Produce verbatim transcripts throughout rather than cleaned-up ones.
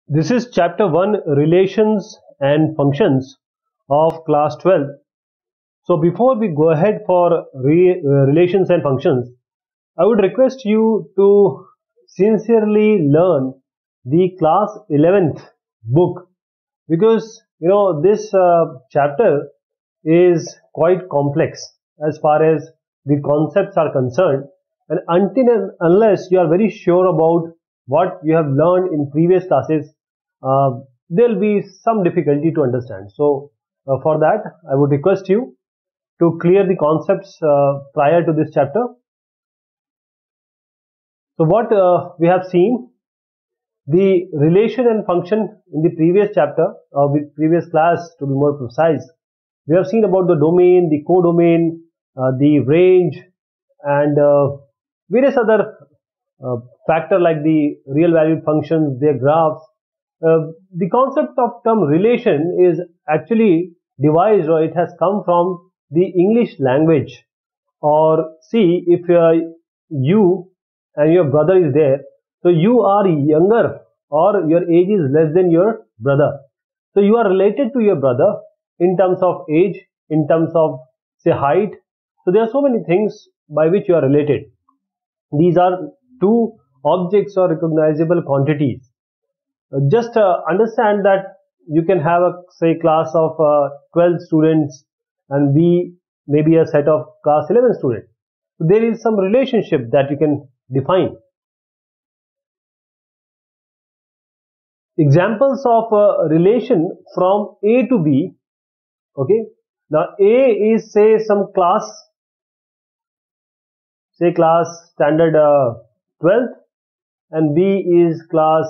This is chapter one, relations and functions of class twelve. So before we go ahead for re, uh, relations and functions, I would request you to sincerely learn the class eleventh book, because you know this uh, chapter is quite complex as far as the concepts are concerned, and until and unless you are very sure about what you have learned in previous classes, uh, there will be some difficulty to understand. So uh, for that I would request you to clear the concepts uh, prior to this chapter. So what uh, we have seen, the relation and function in the previous chapter, or the previous class to be more precise. We have seen about the domain, the codomain, uh, the range, and uh, various other uh, factor like the real valued functions, their graphs. Uh, the concept of term relation is actually devised, or it has come from the English language. Or see, if uh, you and your brother is there, so you are younger or your age is less than your brother, so you are related to your brother in terms of age, in terms of say height. So there are so many things by which you are related. These are two objects or recognizable quantities. Uh, just uh, understand that you can have a say class of uh, twelve students and be maybe a set of class eleven students. So there is some relationship that you can define. Examples of uh, relation from A to B. Okay, now A is say some class, say class standard uh, twelfth, and B is class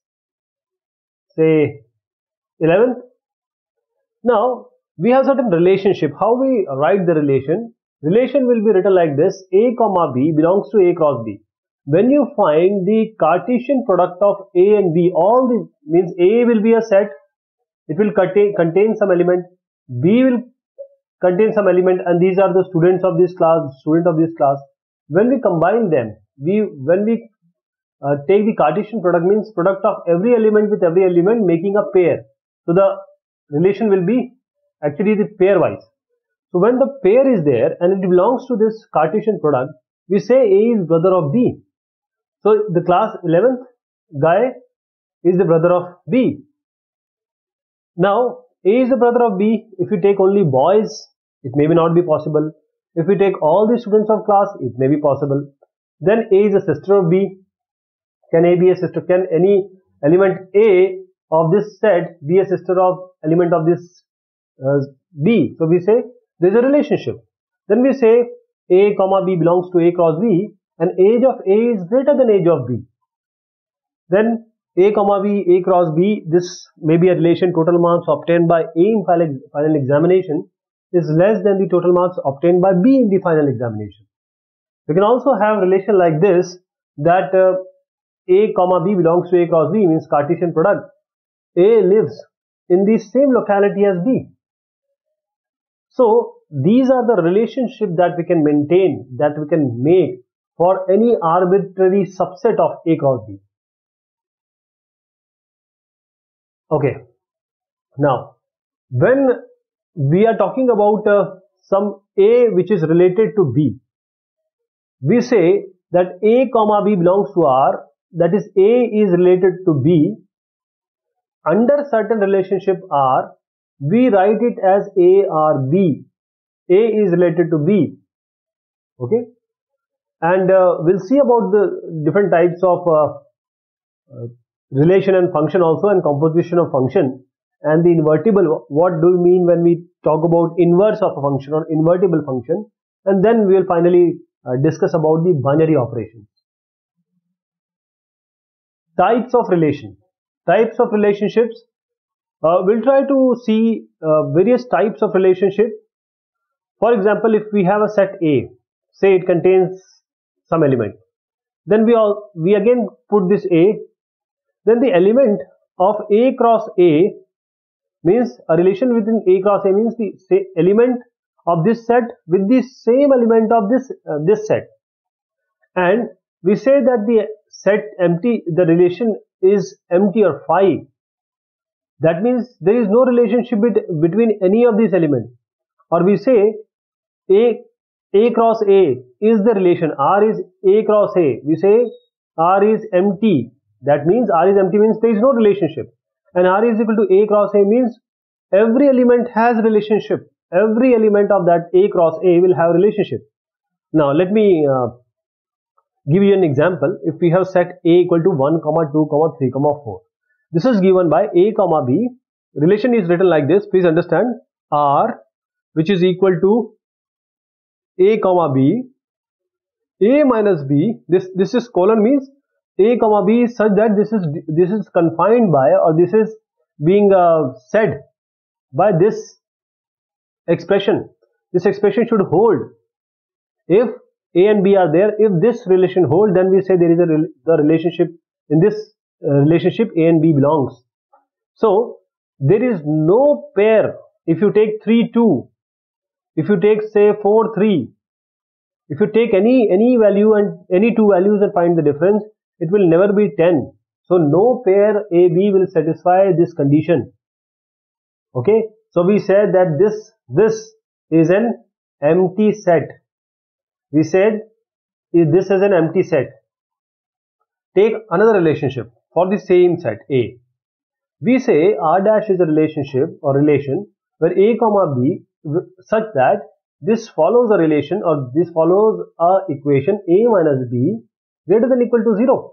say eleventh. Now we have certain relationship. How we write the relation? Relation will be written like this: A comma B belongs to A cross B. When you find the Cartesian product of A and B, all the means A will be a set, it will contain, contain some element, B will contain some element, and these are the students of this class, student of this class. When we combine them, we when we uh, take the Cartesian product, means product of every element with every element making a pair. So the relation will be actually the pairwise. So when the pair is there and it belongs to this Cartesian product, we say A is brother of B. So the class eleventh guy is the brother of B. Now A is the brother of B. If you take only boys, it may not be possible. If we take all the students of class, it may be possible. Then A is a sister of B. Can A be a sister? Can any element A of this set be a sister of element of this uh, B? So we say there is a relationship. Then we say A comma B belongs to A cross B, and age of A is greater than age of B. Then A comma B, A cross B, this may be a relation. Total marks obtained by A in final, final examination is less than the total marks obtained by B in the final examination. We can also have relation like this, that uh, A comma B belongs to A cross B, means Cartesian product. A lives in the same locality as B. So these are the relationship that we can maintain, that we can make for any arbitrary subset of A cross B. Okay, now when we are talking about uh, some A which is related to B, we say that A comma B belongs to R, that is A is related to B. Under certain relationship R, we write it as A R B. A is related to B. Okay, and uh, we'll see about the different types of uh, uh, relation and function also, and composition of function, and the invertible. What do we mean when we talk about inverse of a function or invertible function? And then we will finally uh, discuss about the binary operations. Types of relation. Types of relationships. Uh, we'll try to see uh, various types of relationship. For example, if we have a set A, say it contains some element, then we all we again put this A, then the element of A cross A means a relation within A cross A means the say element of this set with the same element of this uh, this set, and we say that the set empty, the relation is empty or phi That means there is no relationship bet between any of these elements. Or we say A, A cross A is the relation. R is A cross A. We say R is empty. That means R is empty means there is no relationship. And R is equal to A cross A means every element has relationship. Every element of that A cross A will have relationship. Now let me uh, give you an example. If we have set A equal to one, two, three, four. This is given by A comma B. Relation is written like this. Please understand. R, which is equal to A comma B. A minus B. This this is colon means A comma B is such that this is this is confined by, or this is being uh, said by this expression. This expression should hold. If A and B are there, if this relation hold, then we say there is a re the relationship. In this uh, relationship A and B belongs. So there is no pair. If you take three two, if you take say four three, if you take any any value and any two values and find the difference, it will never be ten. So no pair A B will satisfy this condition. Okay, so we said that this this is an empty set. We said this is an empty set. Take another relationship for the same set A. We say R dash is a relationship or relation where A comma B such that this follows a relation, or this follows a equation A minus B greater than or equal to zero.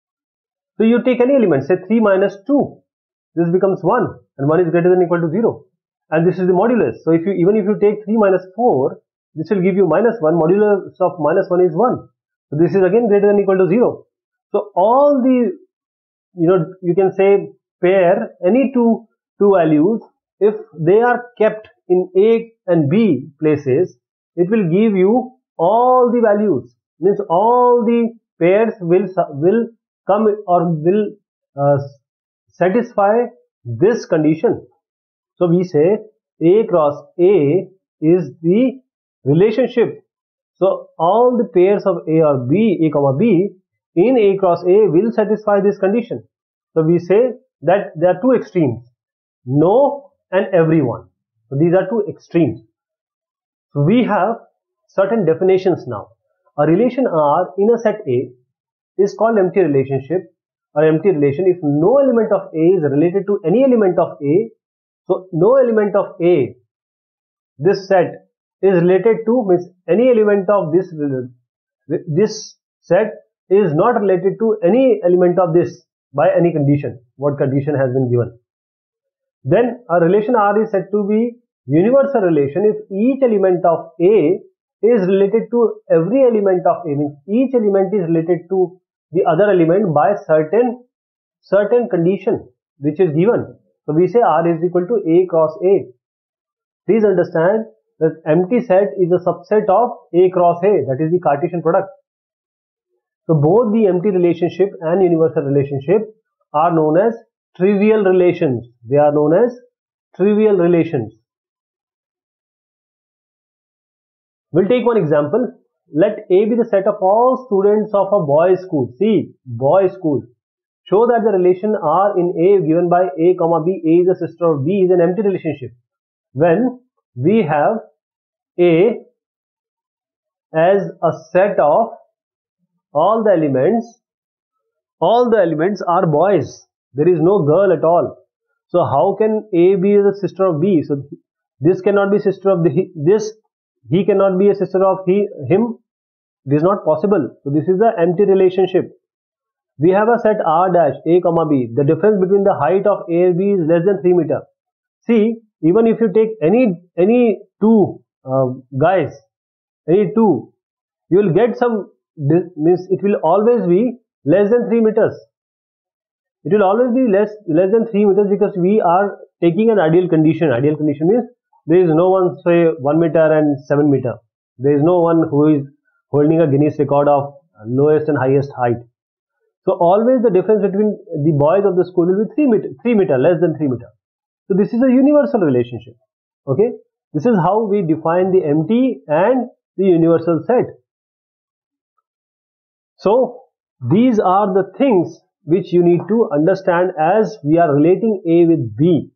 So you take any element, say three minus two, this becomes one, and one is greater than or equal to zero, and this is the modulus. So if you even if you take three minus four, this will give you minus one. Modulus of minus one is one. So this is again greater than or equal to zero. So all the, you know, you can say pair any two two values, if they are kept in A and B places, it will give you all the values. Means all the pairs will will come or will uh, satisfy this condition. So we say A cross A is the relationship. So all the pairs of A or B, A comma B in A cross A will satisfy this condition. So we say that there are two extremes, no and everyone. So these are two extremes. So we have certain definitions now. A relation R in a set A is called empty relationship or empty relation if no element of A is related to any element of A. So no element of A, this set is related to, means any element of this this set is not related to any element of this by any condition. What condition has been given? Then a relation R is said to be universal relation if each element of A is related to every element of A, means each element is related to the other element by certain certain condition which is given. So we say R is equal to A cross A. Please understand that empty set is a subset of A cross A, that is the Cartesian product. So both the empty relationship and universal relationship are known as trivial relations. They are known as trivial relations. We'll take one example. Let A be the set of all students of a boys' school. See, boys' school. Show that the relation R in A given by A comma B, A is a sister of B, is an empty relationship. When we have A as a set of all the elements, all the elements are boys. There is no girl at all. So how can A be the sister of B? So this cannot be sister of the this. He cannot be a sister of he him. This is not possible. So this is the empty relationship. We have a set R dash A comma B. The difference between the height of A and B is less than three meter. See, even if you take any any two uh, guys, any two, you will get some. This means it will always be less than three meters. It will always be less less than three meters because we are taking an ideal condition. Ideal condition means there is no one say one meter and seven meter. There is no one who is holding a Guinness record of lowest and highest height. So always the difference between the boys of the school will be three meter, three meter, less than three meter. So this is a universal relationship. Okay, this is how we define the empty and the universal set. So these are the things which you need to understand as we are relating A with B.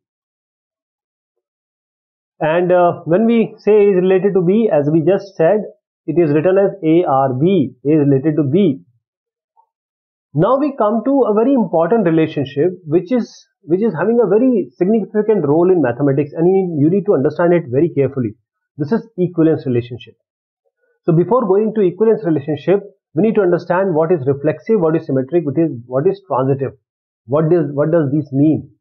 And uh, when we say A is related to B, as we just said, it is written as A R B. A is related to B. Now we come to a very important relationship which is which is having a very significant role in mathematics, and you need to understand it very carefully. This is equivalence relationship. So before going to equivalence relationship, we need to understand what is reflexive, what is symmetric, what is what is transitive. What does what does this mean?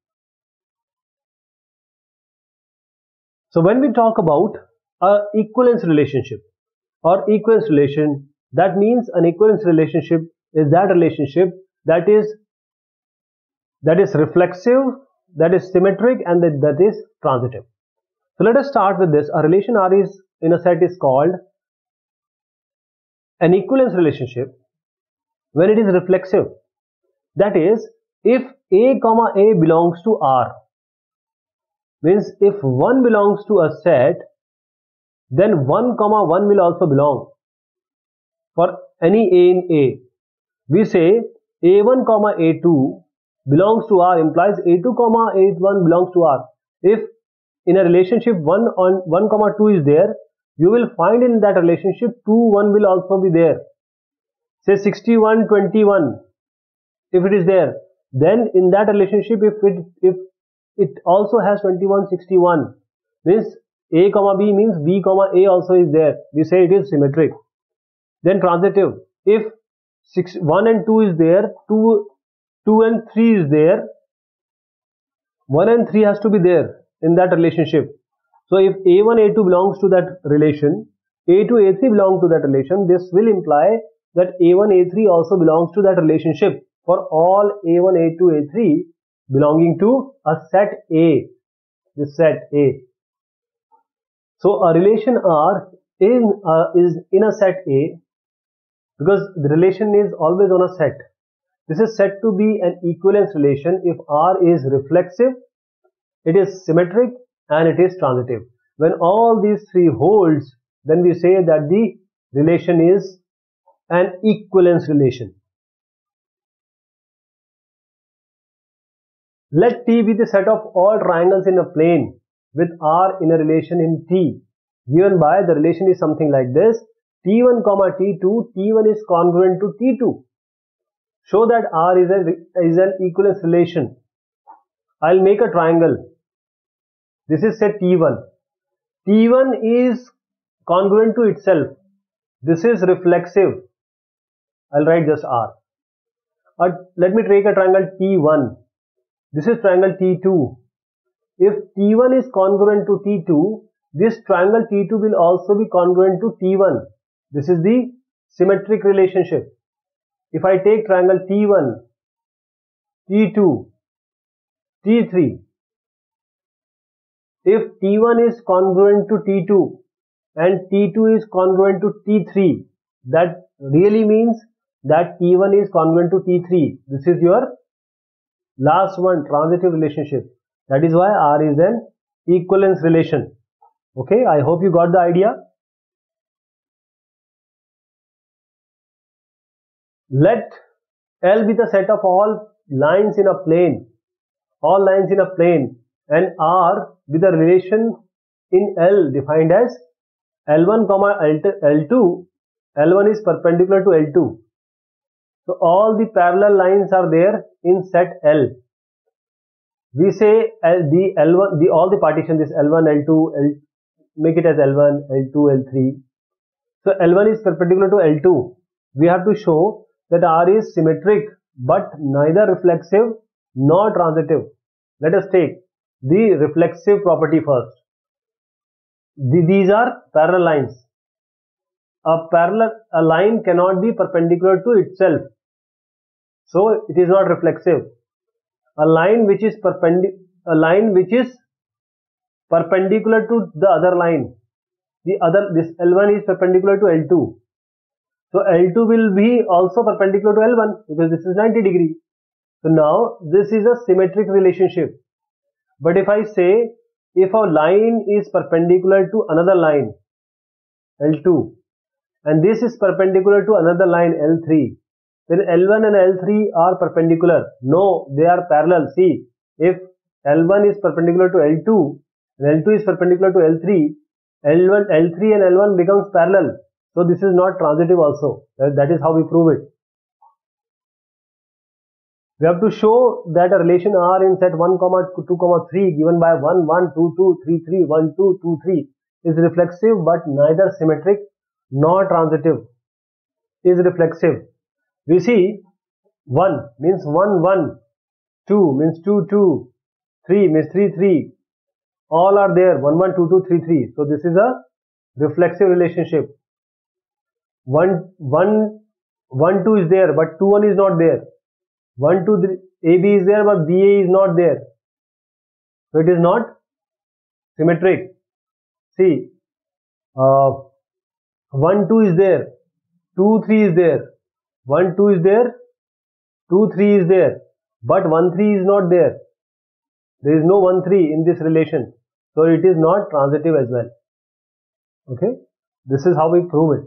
So when we talk about a equivalence relationship or equivalence relation, that means an equivalence relationship is that relationship that is that is reflexive, that is symmetric, and that, that is transitive. So let us start with this. A relation R is in a set is called an equivalence relationship when it is reflexive. That is, if A comma A belongs to R, means if one belongs to a set, then one comma one will also belong for any A in A. We say A one comma A two belongs to R implies A two comma A one belongs to R. If in a relationship one on one comma two is there, you will find in that relationship two one will also be there. Say sixty-one twenty-one, if it is there, then in that relationship if it if it also has twenty-one sixty-one, means A comma B means B comma A also is there. We say it is symmetric. Then transitive, if six, one and two is there, two, two and three is there, one and three has to be there in that relationship. So if A one A two belongs to that relation, A two A three belongs to that relation, this will imply that A one A three also belongs to that relationship for all A one A two A three belonging to a set A, this set A. So a relation R in, uh, is in a set A because the relation is always on a set. This is said to be an equivalence relation if R is reflexive, it is symmetric, and it is transitive. When all these three holds, then we say that the relation is an equivalence relation. Let T be the set of all triangles in a plane with R in a relation in T, given by the relation is something like this: T one comma T two, T one is congruent to T two. Show that R is, a, is an equivalence relation. I'll make a triangle. This is say T one. T one is congruent to itself. This is reflexive. I'll write just R. Uh, let me take a triangle T one. This is triangle T two. If T one is congruent to T two, this triangle T two will also be congruent to T one. This is the symmetric relationship. If I take triangle T one, T two, T three, if T one is congruent to T two and T two is congruent to T three, that really means that T one is congruent to T three. This is your last one, transitive relationship. That is why R is an equivalence relation. Okay, I hope you got the idea. Let L be the set of all lines in a plane, all lines in a plane, and R with the relation in L defined as L one comma L two. L one is perpendicular to L two. So all the parallel lines are there in set L. We say L, the L one, the all the partition, this L one, L two, L, make it as L one, L two, L three. So L one is perpendicular to L two. We have to show that R is symmetric but neither reflexive nor transitive. Let us take the reflexive property first. The, these are parallel lines. A parallel a line cannot be perpendicular to itself, so it is not reflexive. A line which is perpendicular, a line which is perpendicular to the other line. The other, this L one is perpendicular to L two. So L two will be also perpendicular to L one because this is ninety degree. So now this is a symmetric relationship. But if I say if a line is perpendicular to another line, L two, and this is perpendicular to another line, L three, then L one and L three are perpendicular. No, they are parallel. See, if L one is perpendicular to L two and L two is perpendicular to L three, L one, L three and L one becomes parallel. So this is not transitive also. That, that is how we prove it. We have to show that a relation R in set one, two, three given by one, one, two, two, three, three, one, two, two, three is reflexive but neither symmetric nor transitive. Is reflexive. We see one means one, one, two means two, two, three means three, three. All are there, one, one, two, two, three, three. So this is a reflexive relationship. one, one, one, two is there but two, one is not there. one, two, three, A B is there but B A is not there. So it is not symmetric. See, uh, one, two is there, two, three is there, one, two is there, two, three is there, but one, three is not there. There is no one, three in this relation. So it is not transitive as well. Okay, this is how we prove it.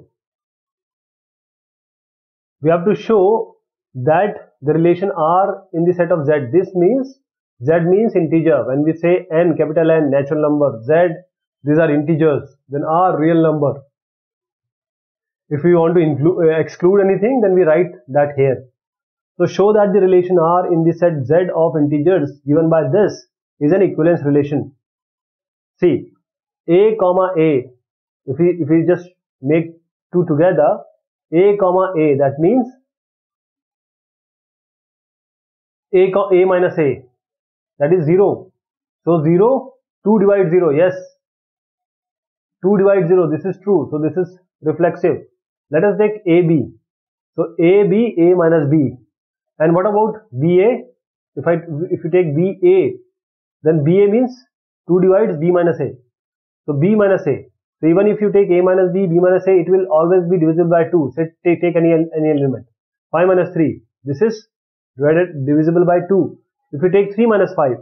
We have to show that the relation R in the set of Z. This means Z means integer. When we say N, capital N, natural number, Z, these are integers, then R real number. If we want to include, uh, exclude anything, then we write that here. So show that the relation R in the set Z of integers given by this is an equivalence relation. See, A comma A, if we, if we just make two together, A comma A, that means A, A minus A, that is zero. So zero, two divides zero, yes. two divides zero, this is true. So this is reflexive. Let us take A B. So A B, A minus B. And what about B A? If I if you take B A, then B A means two divides B minus A. So B minus A. So even if you take A minus B, B minus A, it will always be divisible by two. So take, take any, any element. five minus three. This is divided divisible by two. If you take three minus five,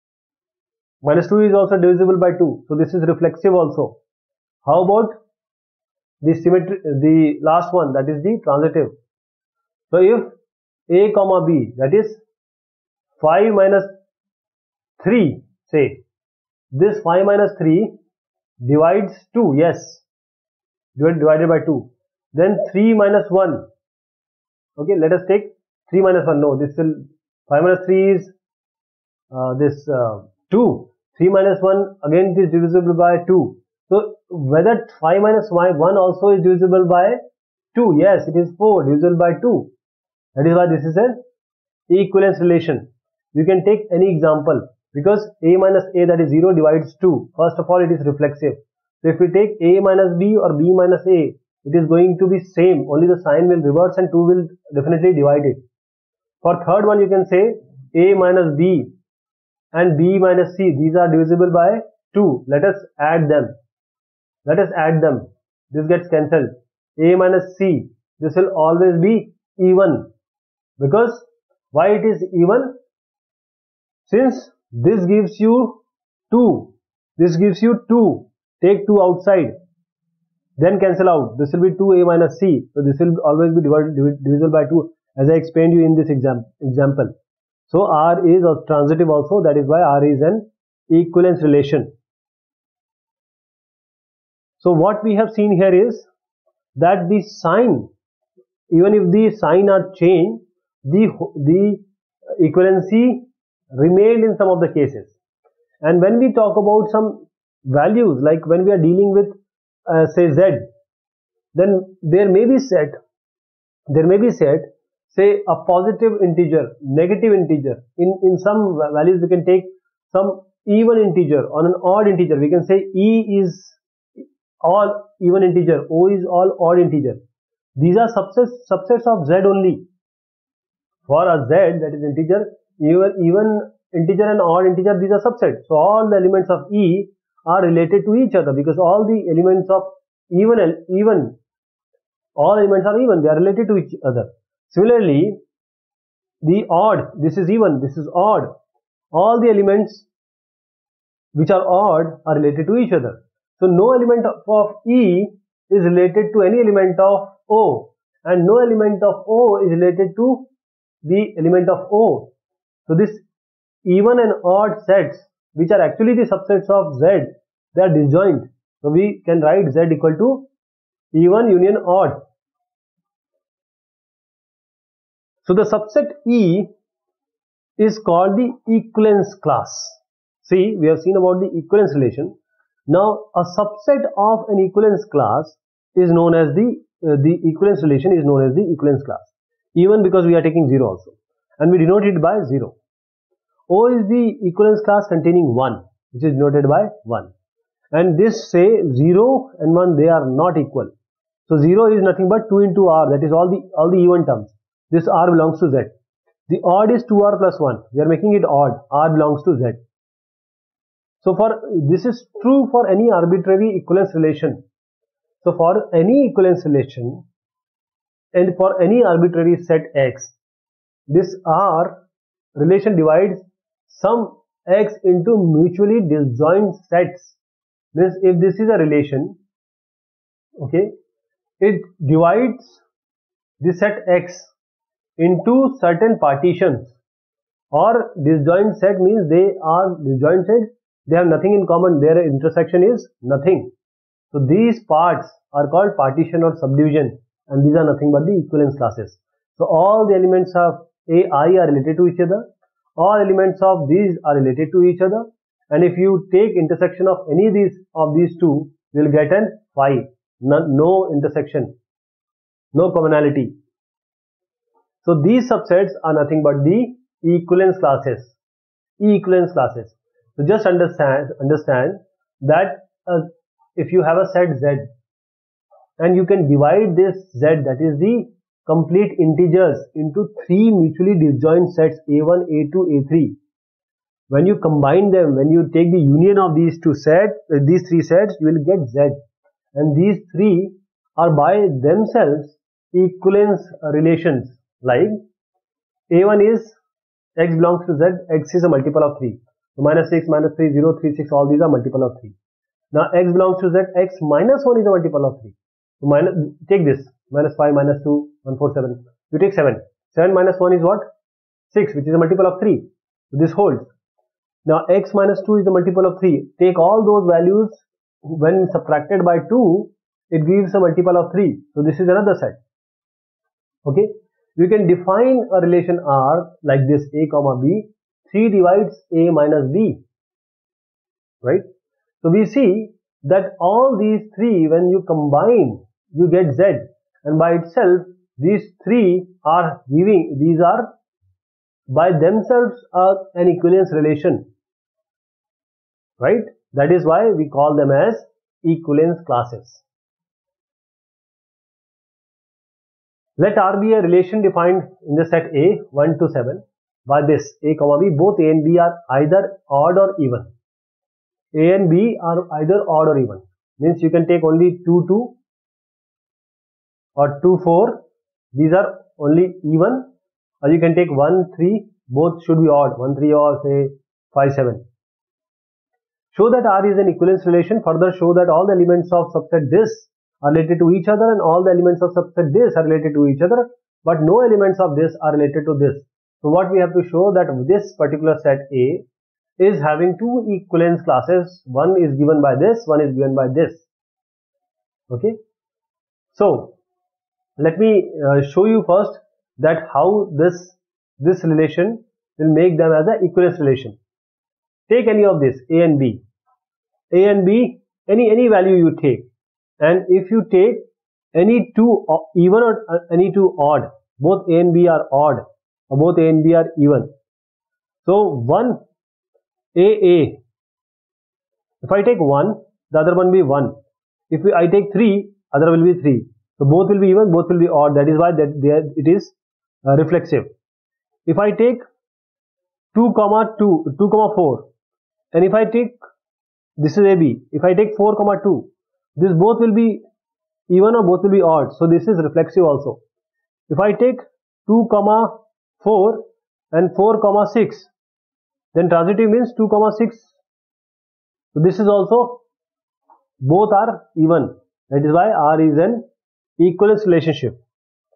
minus two is also divisible by two. So this is reflexive also. How about the symmetry, the last one, that is the transitive. So if A comma B, that is five minus three, say, this five minus three divides two, yes, divided by two. Then three minus one, okay, let us take three minus one, no, this will, five minus three is uh, this uh, two, three minus one, again it is divisible by two. So whether five minus one also is divisible by two, yes, it is four, divisible by two. That is why this is an equivalence relation. You can take any example, because A minus A, that is zero, divides two. First of all, it is reflexive. So if we take A minus B or B minus A, it is going to be same, only the sign will reverse and two will definitely divide it. For third one, you can say A minus B and B minus C, these are divisible by two. Let us add them. Let us add them. This gets cancelled. A minus C, this will always be even. Because why it is even? Since this gives you two, this gives you two, take two outside, then cancel out. This will be two A minus C. So this will always be divided, divisible by two, as I explained you in this exam, example. So R is a transitive also. That is why R is an equivalence relation. So what we have seen here is that the sign, even if the sign are changed, the, the equivalency remained in some of the cases. And when we talk about some values, like when we are dealing with uh, say Z, then there may be set, there may be set, say a positive integer, negative integer. In, in some values we can take some even integer or an odd integer. We can say E is all even integer, O is all odd integer. These are subsets, subsets of Z only. For a Z, that is integer, even, even integer and odd integer, these are subsets. So all the elements of E are related to each other, because all the elements of even and even, all elements are even, they are related to each other. Similarly, the odd, this is even, this is odd. All the elements which are odd are related to each other. So no element of, of E is related to any element of O. and no element of O is related to the element of O. So this even and odd sets, which are actually the subsets of Z, they are disjoint. So we can write Z equal to even union odd. So the subset E is called the equivalence class. See, we have seen about the equivalence relation. Now a subset of an equivalence class is known as the uh, the equivalence relation is known as the equivalence class, even because we are taking zero also, and we denote it by zero. O is the equivalence class containing one, which is denoted by one, and this say zero and one, they are not equal. So zero is nothing but two into R, that is all the all the even terms. This R belongs to Z. The odd is two R plus one. We are making it odd. R belongs to Z. So for this is true for any arbitrary equivalence relation. So for any equivalence relation and for any arbitrary set X, this R relation divides some X into mutually disjoint sets. Means if this is a relation, okay, it divides the set X into certain partitions, or disjoint set means they are disjoint sets, they have nothing in common, their intersection is nothing. So these parts are called partition or subdivision, and these are nothing but the equivalence classes. So all the elements of A I are related to each other, all elements of these are related to each other, and if you take intersection of any of these of these two, you will get an phi, no, no intersection, no commonality. So these subsets are nothing but the equivalence classes, equivalence classes. So just understand understand that uh, if you have a set Z and you can divide this Z, that is the complete integers, into three mutually disjoint sets A one, A two, A three. When you combine them, when you take the union of these two sets, uh, these three sets, you will get Z, and these three are by themselves equivalence relations. Like A one is X belongs to Z, X is a multiple of three. So minus six, minus three, zero, three, six, all these are multiple of three. Now X belongs to Z, X minus one is a multiple of three. So minus, take this, minus five, minus two, one, four, seven. You take seven. seven minus one is what? six, which is a multiple of three. So this holds. Now X minus two is a multiple of three. Take all those values, when subtracted by two, it gives a multiple of three. So this is another set. Okay. You can define a relation R like this, A comma B. three divides A minus B, right? So we see that all these three, when you combine, you get Z, and by itself these three are giving, these are by themselves uh, an equivalence relation, right? That is why we call them as equivalence classes. Let R be a relation defined in the set A one to seven by this A comma B. Both A and B are either odd or even. A and B are either odd or even. Means you can take only two, two or two, four. These are only even. Or you can take one, three. Both should be odd. one, three or say five, seven. Show that R is an equivalence relation. Further show that all the elements of subset this are related to each other, and all the elements of subset this are related to each other, but no elements of this are related to this. So what we have to show that this particular set A is having two equivalence classes. One is given by this, one is given by this. Okay. So let me uh, show you first that how this this relation will make them as an equivalence relation. Take any of this A and B. A and B, any any value you take. And if you take any two even or any two odd, both A and B are odd, or both A and B are even. So one A A, if I take one, the other one will be one. If I take three, other will be three. So both will be even, both will be odd. That is why that there it is uh, reflexive. If I take two comma two, two comma four, and if I take, this is A B, if I take four comma two, this both will be even or both will be odd. So this is reflexive also. If I take two comma four and four comma six, then transitive means two comma six. So this is also, both are even. That is why R is an equivalence relationship.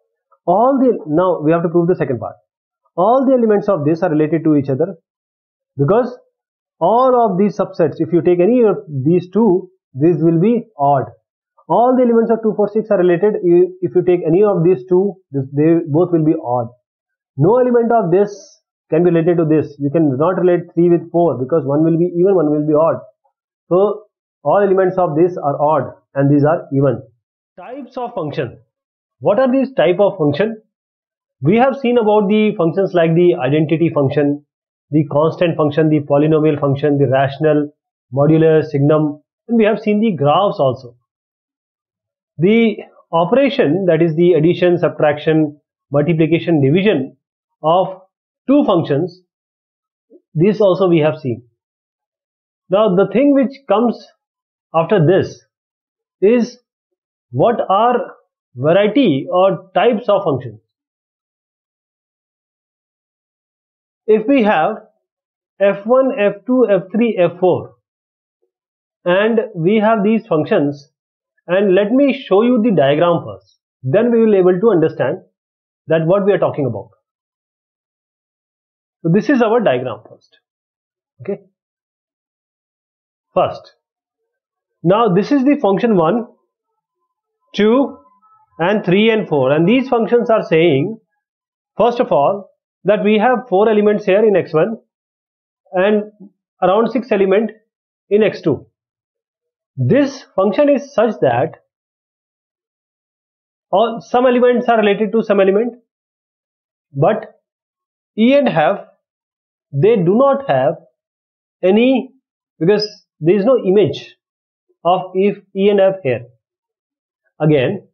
all the, now we have to prove the second part. All the elements of this are related to each other because all of these subsets, if you take any of these two, this will be odd. All the elements of two, four, six are related. If you take any of these two, this, they both will be odd. No element of this can be related to this. You can not relate three with four because one will be even, one will be odd. So all elements of this are odd and these are even. Types of function. What are these type of function? We have seen about the functions like the identity function, the constant function, the polynomial function, the rational, modular, signum, and we have seen the graphs also. The operation, that is the addition, subtraction, multiplication, division of two functions, this also we have seen. Now the thing which comes after this is what are variety or types of functions. If we have f one, f two, f three, f four and we have these functions, and let me show you the diagram first, then we will be able to understand that what we are talking about. So this is our diagram first. Okay. First, now this is the function one, two and three and four, and these functions are saying first of all that we have four elements here in x one and around six element in x two. This function is such that all some elements are related to some element, but E and F, they do not have any, because there is no image of if E and F here. Again,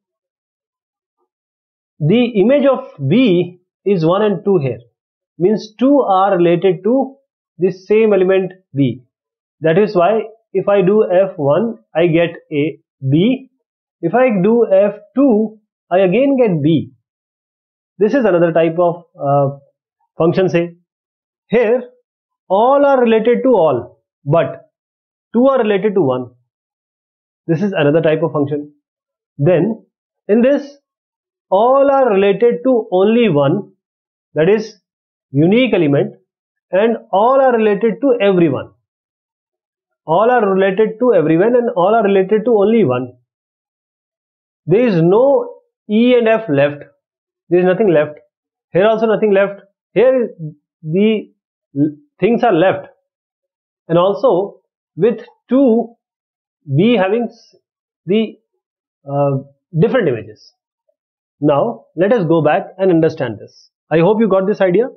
the image of B is one and two here, means two are related to the same element B. That is why if I do F one, I get a B. If I do F two, I again get B. This is another type of uh, function. Say here all are related to all, but two are related to one. This is another type of function. Then in this, all are related to only one, that is unique element, and all are related to everyone. All are related to everyone and all are related to only one. There is no E and F left. There is nothing left. Here also nothing left. Here the things are left. And also with two, B having the uh, different images. Now let us go back and understand this. I hope you got this idea.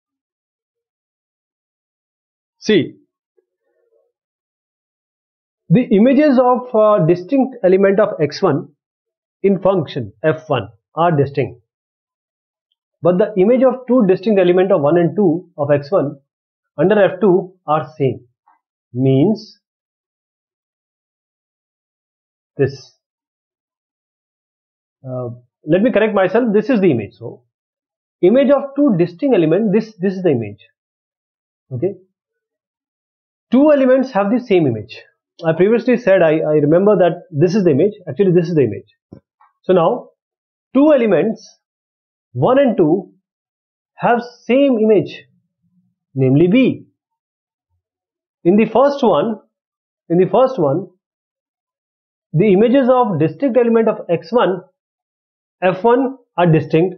See, the images of uh, distinct element of x one in function f one are distinct, but the image of two distinct element of one and two of x one under f two are same. Means this. Uh, let me correct myself. This is the image. So, image of two distinct elements. This this is the image. Okay. Two elements have the same image. I previously said I, I remember that this is the image. Actually, this is the image. So now, two elements, one and two, have same image, namely B. In the first one, in the first one, the images of distinct element of x one, f one are distinct.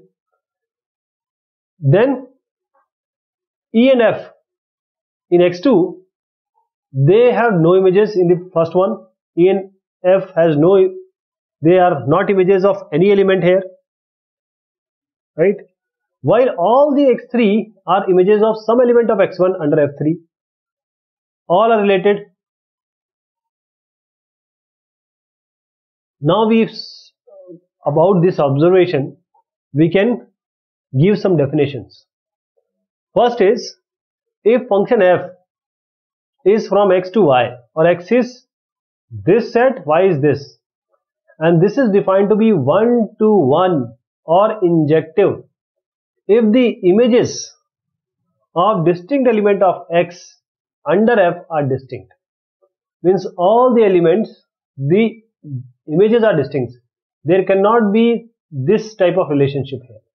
Then E and F in x two, they have no images in the first one. E and F has no, they are not images of any element here, right? While all the x three are images of some element of x one under f three. All are related. Now we about this observation, we can give some definitions. First is, if function f is from x to y, or x is this set, y is this, and this is defined to be one to one or injective, if the images of distinct element of x under f are distinct, means all the elements, the images are distinct, there cannot be this type of relationship here.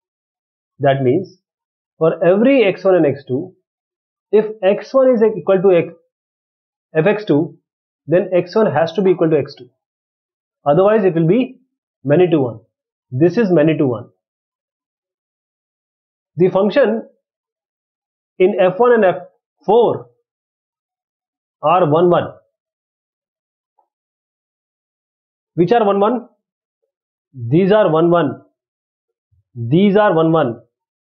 That means for every x one and x two, if x one is equal to x, f x two, then x one has to be equal to x two. Otherwise, it will be many to one. This is many to one. The function in f one and f four are one one. Which are one one? These are one one. These are one one.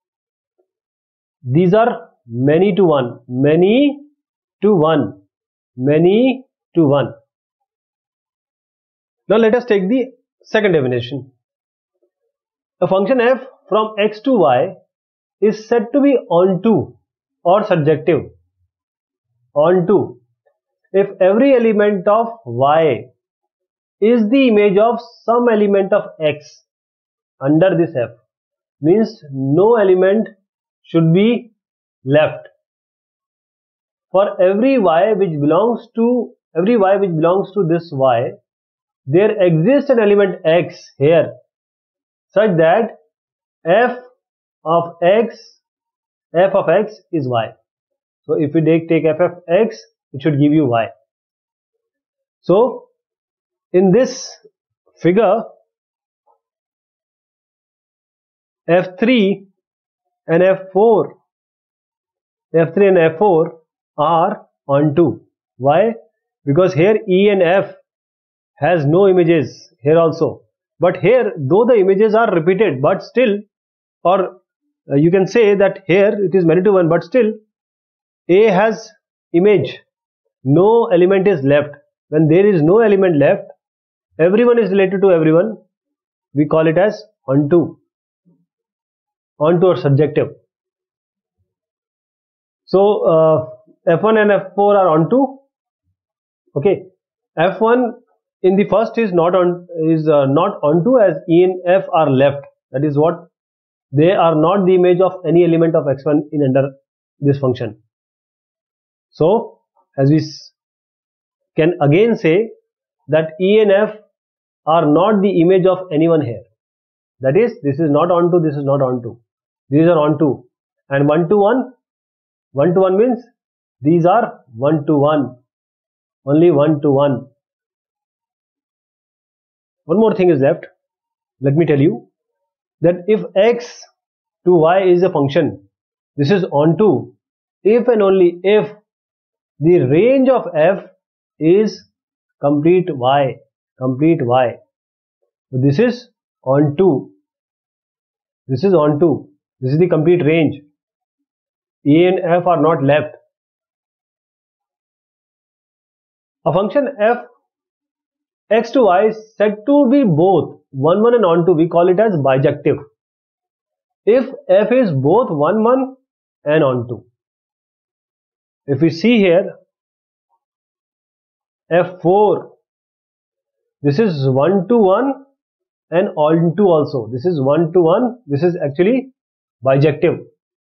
These are many to one. Many to one. Many to one. Now let us take the second definition. A function f from x to y is said to be onto or surjective. Onto. If every element of y is the image of some element of x under this f, means no element should be left. For every y which belongs to every y which belongs to this y, there exists an element x here, such that f of x f of x is y. So if we take, take f of x, it should give you y. So in this figure, f three and f four, f three and f four are onto. Why? Because here E and F has no images here also. But here, though the images are repeated, but still, or uh, you can say that here it is many to one, but still A has image. No element is left. When there is no element left, everyone is related to everyone. We call it as onto. Onto or subjective. So uh, f one and f four are onto. Okay, f one in the first is not on is uh, not onto, as E and F are left. That is what they are not the image of any element of x one in under this function. So as we can again say that E and F are not the image of anyone here. That is, this is not onto, this is not onto. These are onto. And one to one, one to one means these are one to one. Only one to one. One more thing is left. Let me tell you that if x to y is a function, this is onto if and only if the range of f is complete y. Complete y. So this is onto. This is onto. This is the complete range. E and F are not left. A function f x to y is said to be both one one and onto. We call it as bijective. If f is both one one and onto. If we see here f four, this is one to one and onto also. This is one to one. This is actually bijective.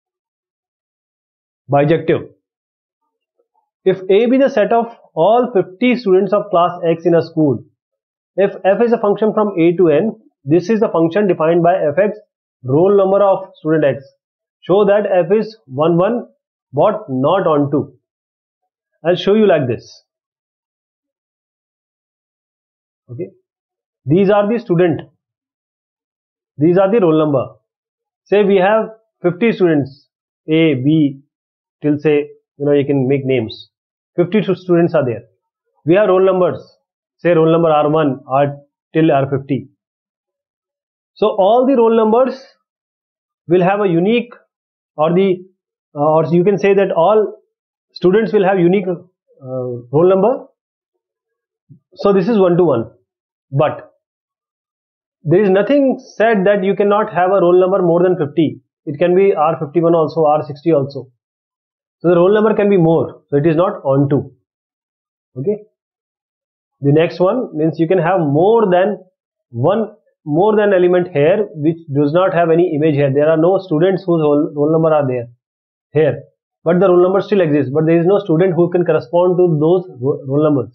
Bijective. If A be the set of all fifty students of class X in a school, if f is a function from A to n, this is the function defined by fx, roll number of student X. Show that f is one one but not onto. I'll show you like this. Okay. These are the student. These are the roll number. Say we have fifty students, A, B, till say, you know, you can make names. fifty students are there. We have roll numbers. Say roll number R one, R till R fifty. So all the roll numbers will have a unique, or the, uh, or you can say that all students will have unique uh, roll number. So this is one to one. But there is nothing said that you cannot have a roll number more than fifty. It can be R fifty-one also, R sixty also. So the roll number can be more. So it is not onto. Okay. The next one means you can have more than one, more than element here which does not have any image here. There are no students whose roll, roll number are there here. But the roll number still exists. But there is no student who can correspond to those roll numbers.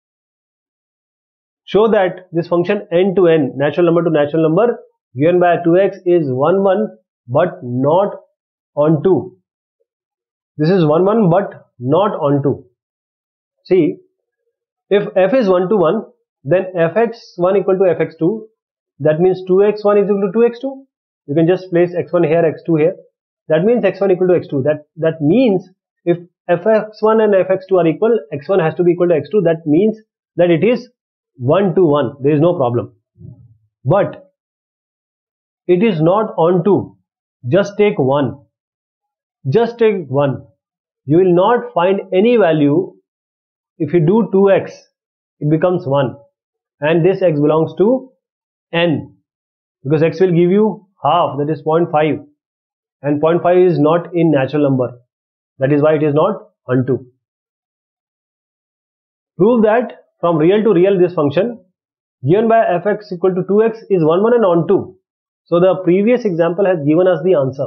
Show that this function n to n, natural number to natural number, given by two x is one one but not onto. This is one one but not onto. See, if f is one to one, then f x one equal to f x two. That means two x one is equal to two x two. You can just place x one here, x two here. That means x one equal to x two. That, that means if f x one and f x two are equal, x one has to be equal to x two. That means that it is one to one. There is no problem. But it is not onto. Just take one. Just take one. You will not find any value. If you do two x, it becomes one. And this x belongs to n. Because x will give you half, that is zero point five. And zero point five is not in natural number. That is why it is not onto. Prove that from real to real this function given by fx equal to two x is one one and onto. So the previous example has given us the answer.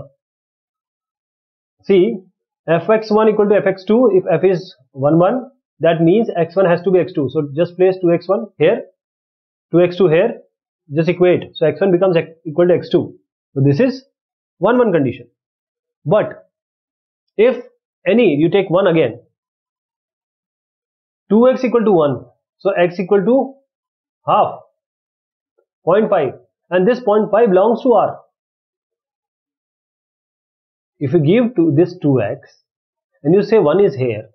See, f x one equal to f x two, if f is one one, that means x one has to be x two. So just place two x one here, two x two here, just equate. So x one becomes equal to x two. So this is one one condition. But if any, you take one again, two x equal to one, so x equal to half, zero point five, and this zero point five belongs to R. If you give to this two x and you say one is here,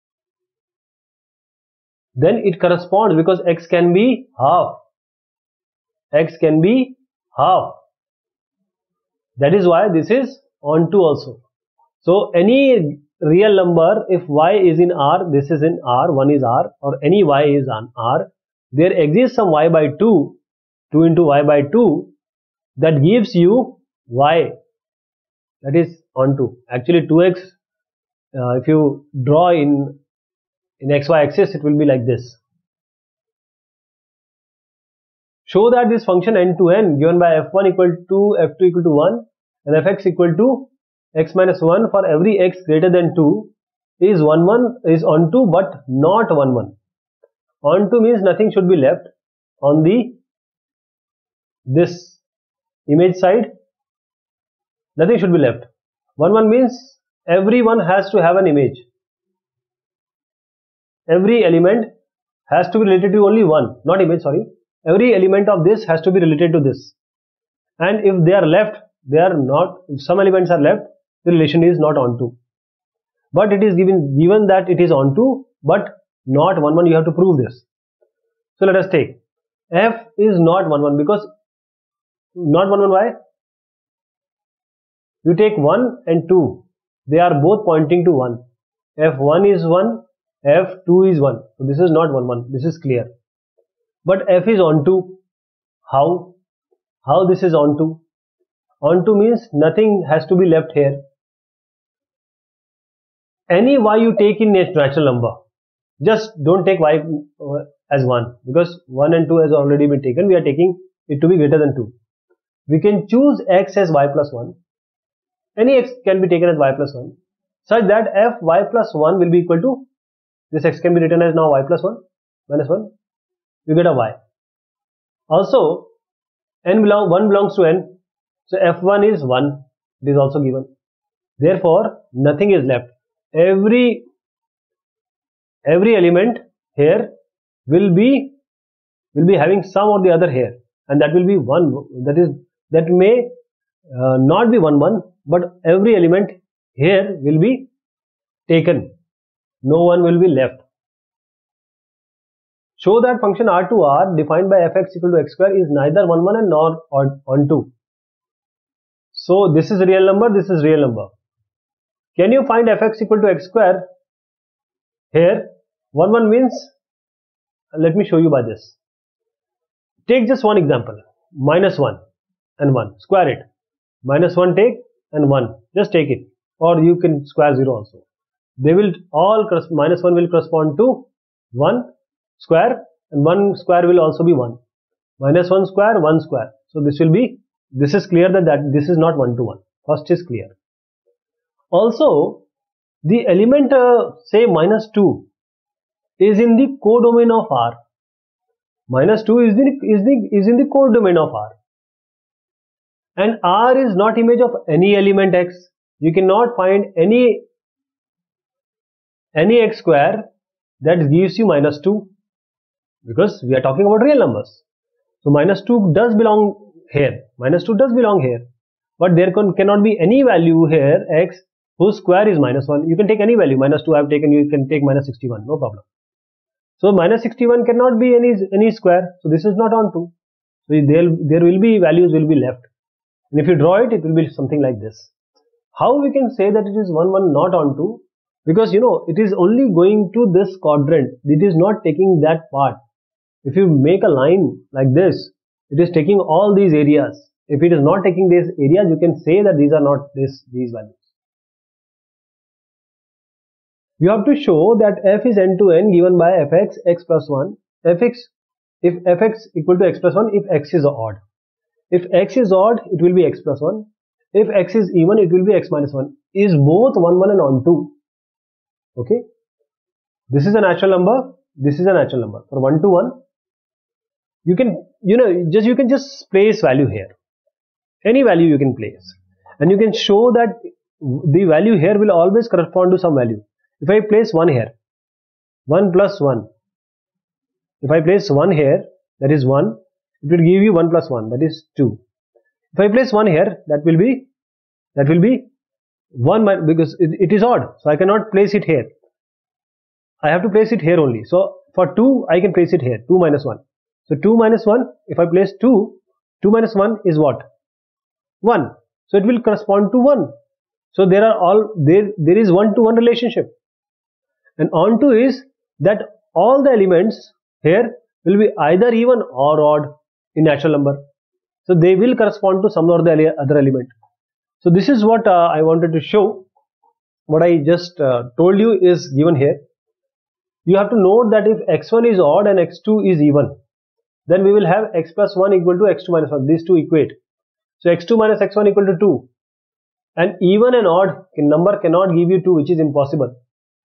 then it corresponds because x can be half. X can be half. That is why this is onto also. So any real number, if y is in R, this is in R, one is R, or any y is on R, there exists some y by two, two into y by two, that gives you y, that is onto. Actually two x, uh, if you draw in in xy axis, it will be like this. Show that this function n to n given by f one equal to f two equal to one and fx equal to x minus one for every x greater than two is one one, is onto but not one one. Onto means nothing should be left on the this image side. Nothing should be left. one one means everyone has to have an image. Every element has to be related to only one, not image, sorry. Every element of this has to be related to this. And if they are left, they are not, if some elements are left, the relation is not onto. But it is given, given that it is onto, but not one one, you have to prove this. So let us take, f is not one one because, not one one, why? You take one and two, they are both pointing to one. f one is one, f two is one. So this is not one one, this is clear. But f is onto. How? How this is onto? Onto means nothing has to be left here. Any y you take in natural number, just don't take y as one because one and two has already been taken. We are taking it to be greater than two. We can choose x as y plus one. Any x can be taken as y plus one such that f y plus one will be equal to, this x can be written as now y plus one minus one. You get a y. Also, n belong, one belongs to n. So f one is one. It is also given. Therefore, nothing is left. Every every element here will be will be having some or the other here, and that will be one. That is that may uh, not be one one, but every element here will be taken. No one will be left. Show that function R to R defined by fx equal to x square is neither one one and nor onto. So this is a real number, this is real number. Can you find fx equal to x square? Here one one means, let me show you by this. Take just one example, minus one and one, square it. Minus one take and one, just take it, or you can square zero also. They will all, minus one will correspond to one square and one square will also be one. Minus one square, one square. So this will be, this is clear that, that this is not one to one. First is clear. Also, the element uh, say minus two is in the codomain of R. Minus two is, the, is, the, is in the codomain of R. and R is not image of any element x. You cannot find any any x square that gives you minus two, because we are talking about real numbers. So minus two does belong here, minus two does belong here, but there can, cannot be any value here x whose square is minus one. You can take any value, minus two I have taken, you can take minus sixty-one, no problem. So minus sixty-one cannot be any any square, so this is not onto. So there, there will be values will be left, and if you draw it, it will be something like this. How we can say that it is one one not onto? Because you know it is only going to this quadrant, it is not taking that part. If you make a line like this, it is taking all these areas. If it is not taking these areas, you can say that these are not this these values. You have to show that f is n to n given by fx x plus one, fx if fx equal to x plus one if x is odd. If x is odd, it will be x plus one. If x is even, it will be x minus one. Is both one one and onto? Okay. This is a natural number. This is a natural number. For one to one, you can you know just you can just place value here. Any value you can place, and you can show that the value here will always correspond to some value. If I place one here, one plus one. If I place one here, that is one, it will give you one plus one, that is two. If I place one here, that will be, that will be one, because it, it is odd, so I cannot place it here. I have to place it here only. So for two, I can place it here, two minus one. So two minus one, if I place two, two minus one is what? one. So it will correspond to one. So there are all, there, there is one to one relationship. And onto is that all the elements here will be either even or odd in natural number. So they will correspond to some or the other element. So this is what uh, I wanted to show. What I just uh, told you is given here. You have to note that if x one is odd and x two is even, then we will have x plus one equal to x two minus one. These two equate. So x two minus x one equal to two. And even and odd number cannot give you two, which is impossible.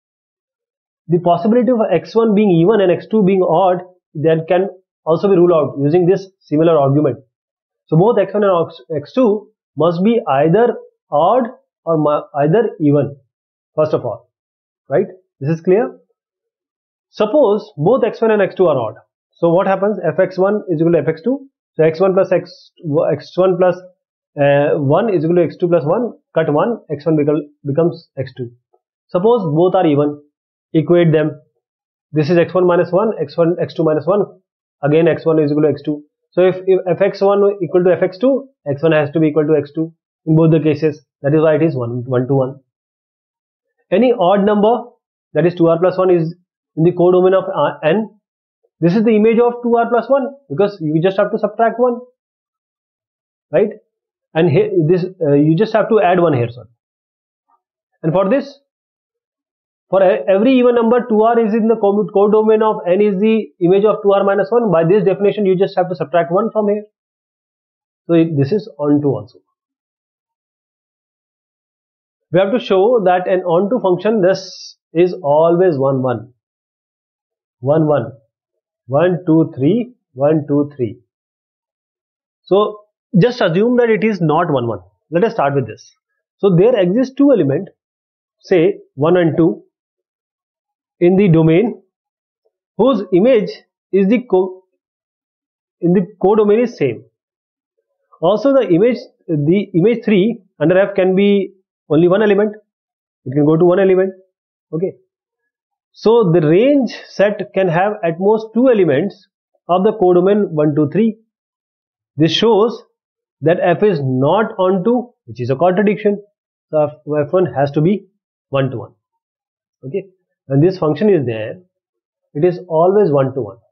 The possibility of x one being even and x two being odd, that can also be ruled out using this similar argument. So both x one and x two must be either odd or either even, first of all, right? This is clear. Suppose both x one and x two are odd. So what happens? F x one is equal to f x two. So x one plus x, x1 plus uh, one is equal to x two plus one. Cut one, x one becomes x two. Suppose both are even. Equate them. This is x one minus one, x one, x two minus one. Again x one is equal to x two. So if, if f x one equal to f x two, x one has to be equal to x two in both the cases. That is why it is one, one to one. Any odd number, that is two r plus one, is in the codomain of uh, n. This is the image of two r plus one, because you just have to subtract one, right? And here this uh, you just have to add one here, sorry. And for this, for every even number, two r is in the codomain of n is the image of two r minus one. By this definition, you just have to subtract one from here. So it, this is onto also. We have to show that an onto function, this is always one one. one one. one two three. one two three. So just assume that it is not one one. Let us start with this. So there exist two elements, say one and two, in the domain whose image is the co in the codomain is same. Also the image the image three under F can be only one element. It can go to one element. Okay. So the range set can have at most two elements of the codomain one two three. This shows that F is not onto, which is a contradiction. So F one has to be one to one. Okay. When this function is there, it is always one to one.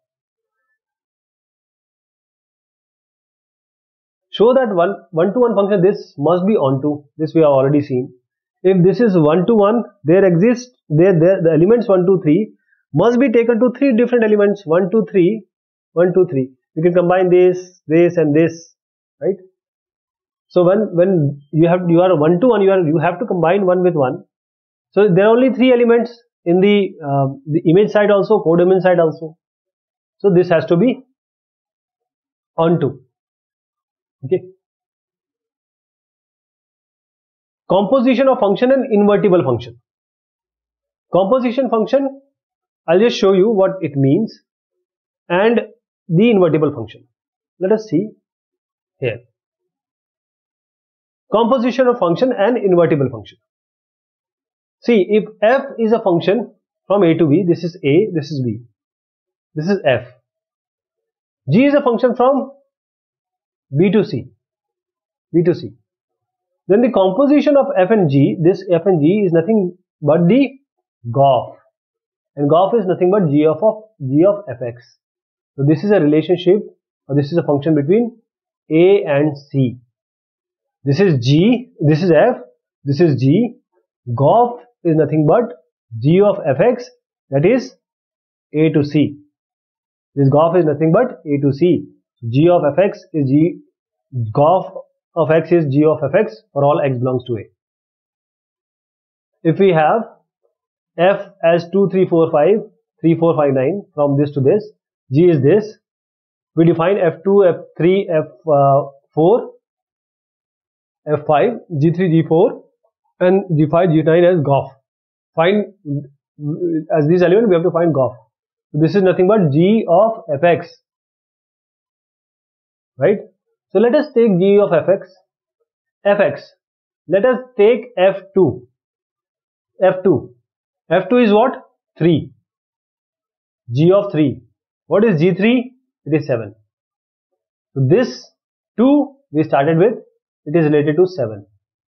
Show that one one to one function, this must be onto. This we have already seen. If this is one to one, there exists there, there the elements one two three must be taken to three different elements, one two three, one two three. You can combine this, this, and this, right? So when when you have you are one to one, you are you have to combine one with one. So there are only three elements in the uh, the image side also, codomain side also. So this has to be onto. Okay. Composition of function and invertible function. Composition function, I'll just show you what it means, and the invertible function. Let us see here. Composition of function and invertible function. See, if f is a function from a to b, this is a, this is b, this is f. G is a function from b to c, b to c. Then the composition of f and g, this f and g is nothing but the G O F, and G O F is nothing but g of, of g of fx. So this is a relationship, or this is a function between a and c. This is g, this is f, this is g. G O F is nothing but g of fx, that is a to c. This G O F is nothing but a to c. G of fx is g, G O F of x is g of fx for all x belongs to a. If we have f as two, three, four, five, three, four, five, nine, from this to this, g is this. We define f two, f three, f four, f five, g three, g four, and g five, g nine as G O F. Find, as these elements, we have to find G O F. So this is nothing but g of fx, right? So let us take g of fx, fx. Let us take f two, f two. f two is what? three. G of three. What is g three? It is seven. So this two we started with, it is related to seven.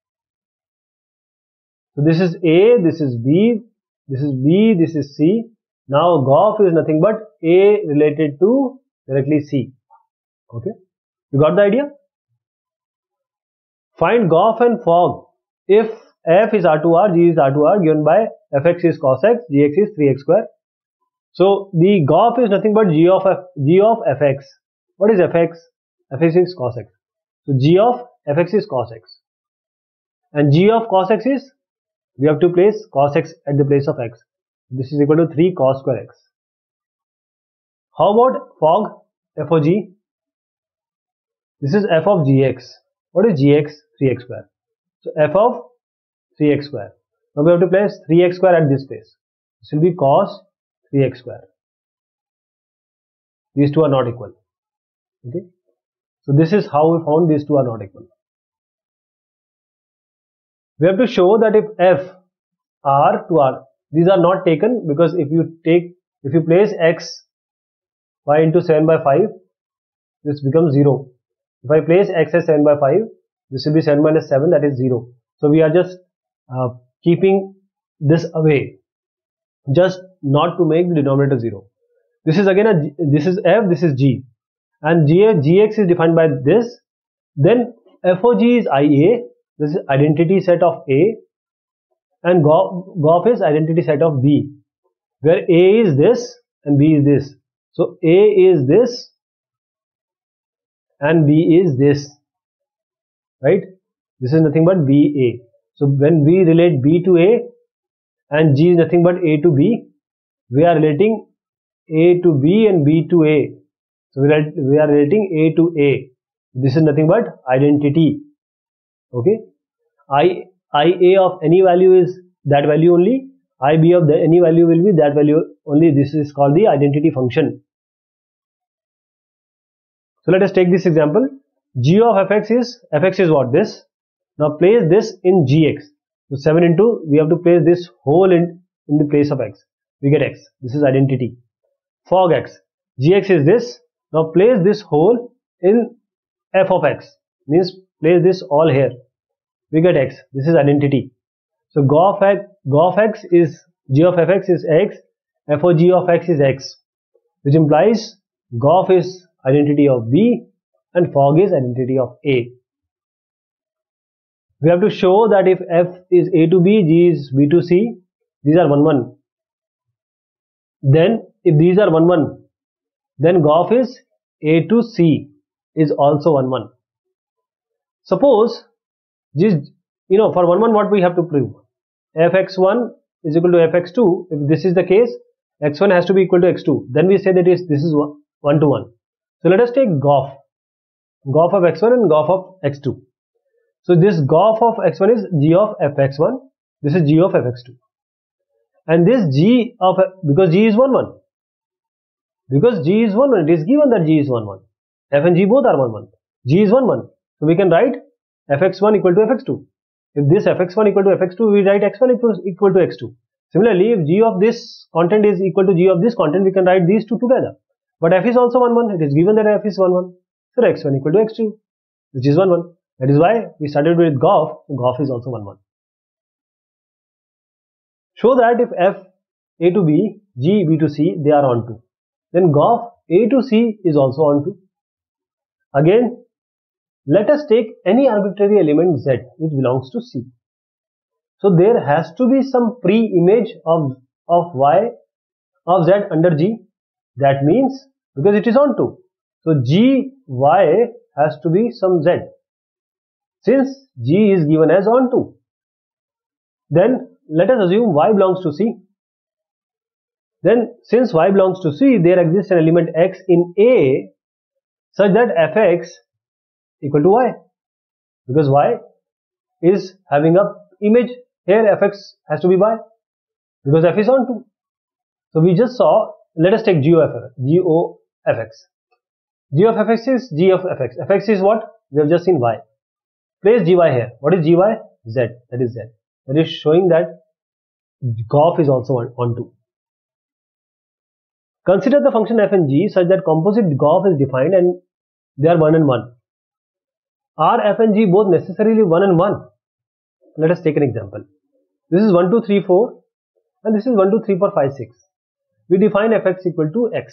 So this is A, this is B, this is B, this is C. Now G O F is nothing but A related to directly C. Okay, you got the idea? Find G O F and fog if f is R two R, g is R two R, given by fx is cos x, gx is three x square. So the G O F is nothing but g of f, g of fx. What is fx? Fx is cos x. So g of fx is cos x, and g of cos x is, we have to place cos x at the place of x. This is equal to three cos square x. How about fog? F of g. This is f of gx. What is gx? three x square. So f of three x square. Now we have to place three x square at this place. This will be cos three x square. These two are not equal. Okay. So this is how we found these two are not equal. We have to show that if f r to r, these are not taken, because if you take, if you place x, y into seven by five, this becomes zero. If I place x as seven by five, this will be seven minus seven, that is zero. So we are just uh, keeping this away, just not to make the denominator zero. This is again a, this is f, this is g, and g, gx is defined by this. Then f of g is ia, this is identity set of a, and G O F is identity set of b, where a is this and b is this. So a is this and b is this, right? This is nothing but b a. So when we relate b to a and g is nothing but a to b, we are relating a to b and b to a. So we are, we are relating a to a. This is nothing but identity. Okay. I, ia of any value is that value only. Ib of the, any value will be that value only. This is called the identity function. So let us take this example. G of fx is, fx is what? This. Now place this in gx. So seven into, we have to place this whole in, in the place of x. We get x. This is identity. Fog x. Gx is this. Now place this whole in f of x. Means place this all here. We get x. This is identity. So G O F x, G O F x is, g of fx is x, f of g of x is x, which implies G O F is identity of b and fog is identity of a. We have to show that if f is a to b, g is b to c, these are one one. Then if these are one one, then G O F is a to c is also one one. Suppose this, you know, for one one what we have to prove? f x one is equal to f x two. If this is the case, x one has to be equal to x two. Then we say that is this is one to one. So let us take G O F. G O F of x one and G O F of x two. So this gof of x one is g of f x one. This is g of f x two. And this g of, because g is one one. Because g is one one, it is given that g is one one. F and g both are one one. G is one one. So we can write f x one equal to f x two. If this f x one equal to f x two, we write x one equals equal to x two. Similarly, if g of this content is equal to g of this content, we can write these two together. But f is also one one. It is given that f is one one. So x one equal to x two, which is one one. That is why we started with gof. Gof is also one one. Show that if f a to b, g b to c, they are onto, then gof a to c is also onto. Again, let us take any arbitrary element z which belongs to C. So there has to be some pre-image of, of y of z under G. That means, because it is onto, so G y has to be some z. Since G is given as onto, then let us assume y belongs to C. Then since y belongs to C, there exists an element x in A such that fx equal to y, because y is having a image. Here fx has to be y because f is onto. So we just saw, let us take g of f, g of fx. G of fx is g of fx. Fx is what? We have just seen y. Place gy here. What is gy? Z. That is z. That is showing that gof is also on, onto. Consider the function f and g such that composite gof is defined and they are one and one. Are f and g both necessarily one and one? Let us take an example. This is one, two, three, four and this is one, two, three, four, five, six. We define fx equal to x.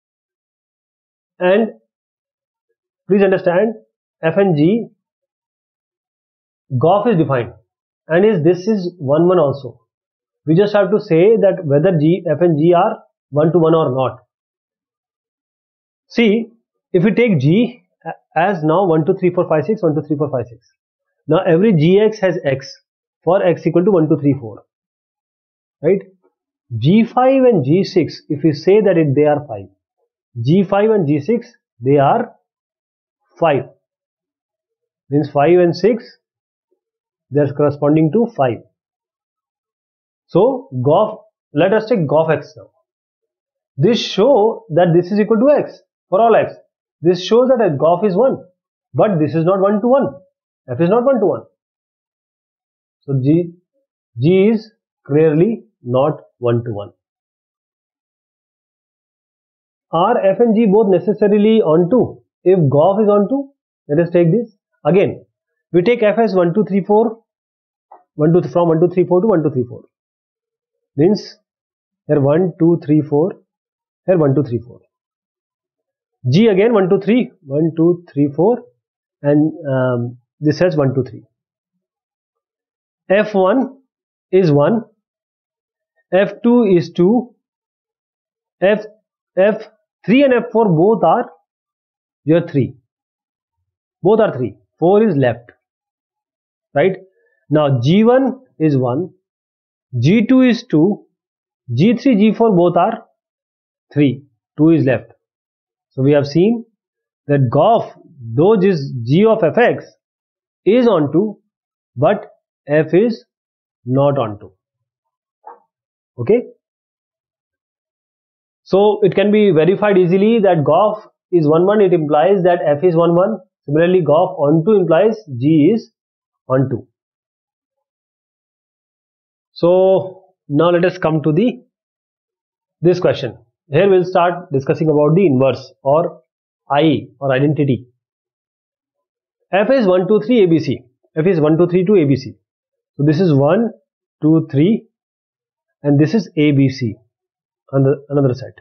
And please understand, f and g, gof is defined and is this is one one also. We just have to say that whether g, f and g are one to one or not. See, if we take g as now one, two, three, four, five, six, one, two, three, four, five, six. Now every gx has x for x equal to one, two, three, four. Right? g five and g six, if we say that it, they are five. g five and g six, they are five. Means five and six, they are corresponding to five. So gof, let us take gof x now. This shows that this is equal to x for all x. This shows that gof is one, but this is not one to one. F is not one to one. So G, G is clearly not one to one. Are f and g both necessarily onto? If gof is onto, let us take this. Again, we take f as one, two, three, four, one, two, from one, two, three, four to one, two, three, four. Means here one, two, three, four, here one, two, three, four. G again one, two, three, one, two, three, four, and um, this has one, two, three. F one is one, F two is two, F, F three and F four both are your three. Both are three. four is left. Right? Now G one is one, G two is two, G three, G four both are three. two is left. So we have seen that gof, though is g of fx, is onto, but f is not onto. Okay? So it can be verified easily that gof is one one, it implies that f is one one. Similarly, gof onto implies g is onto. So now let us come to the this question. Here we will start discussing about the inverse or I or identity. F is one, two, three, A B C. F is one, two, three to A B C. So this is one, two, three and this is A B C on the another set.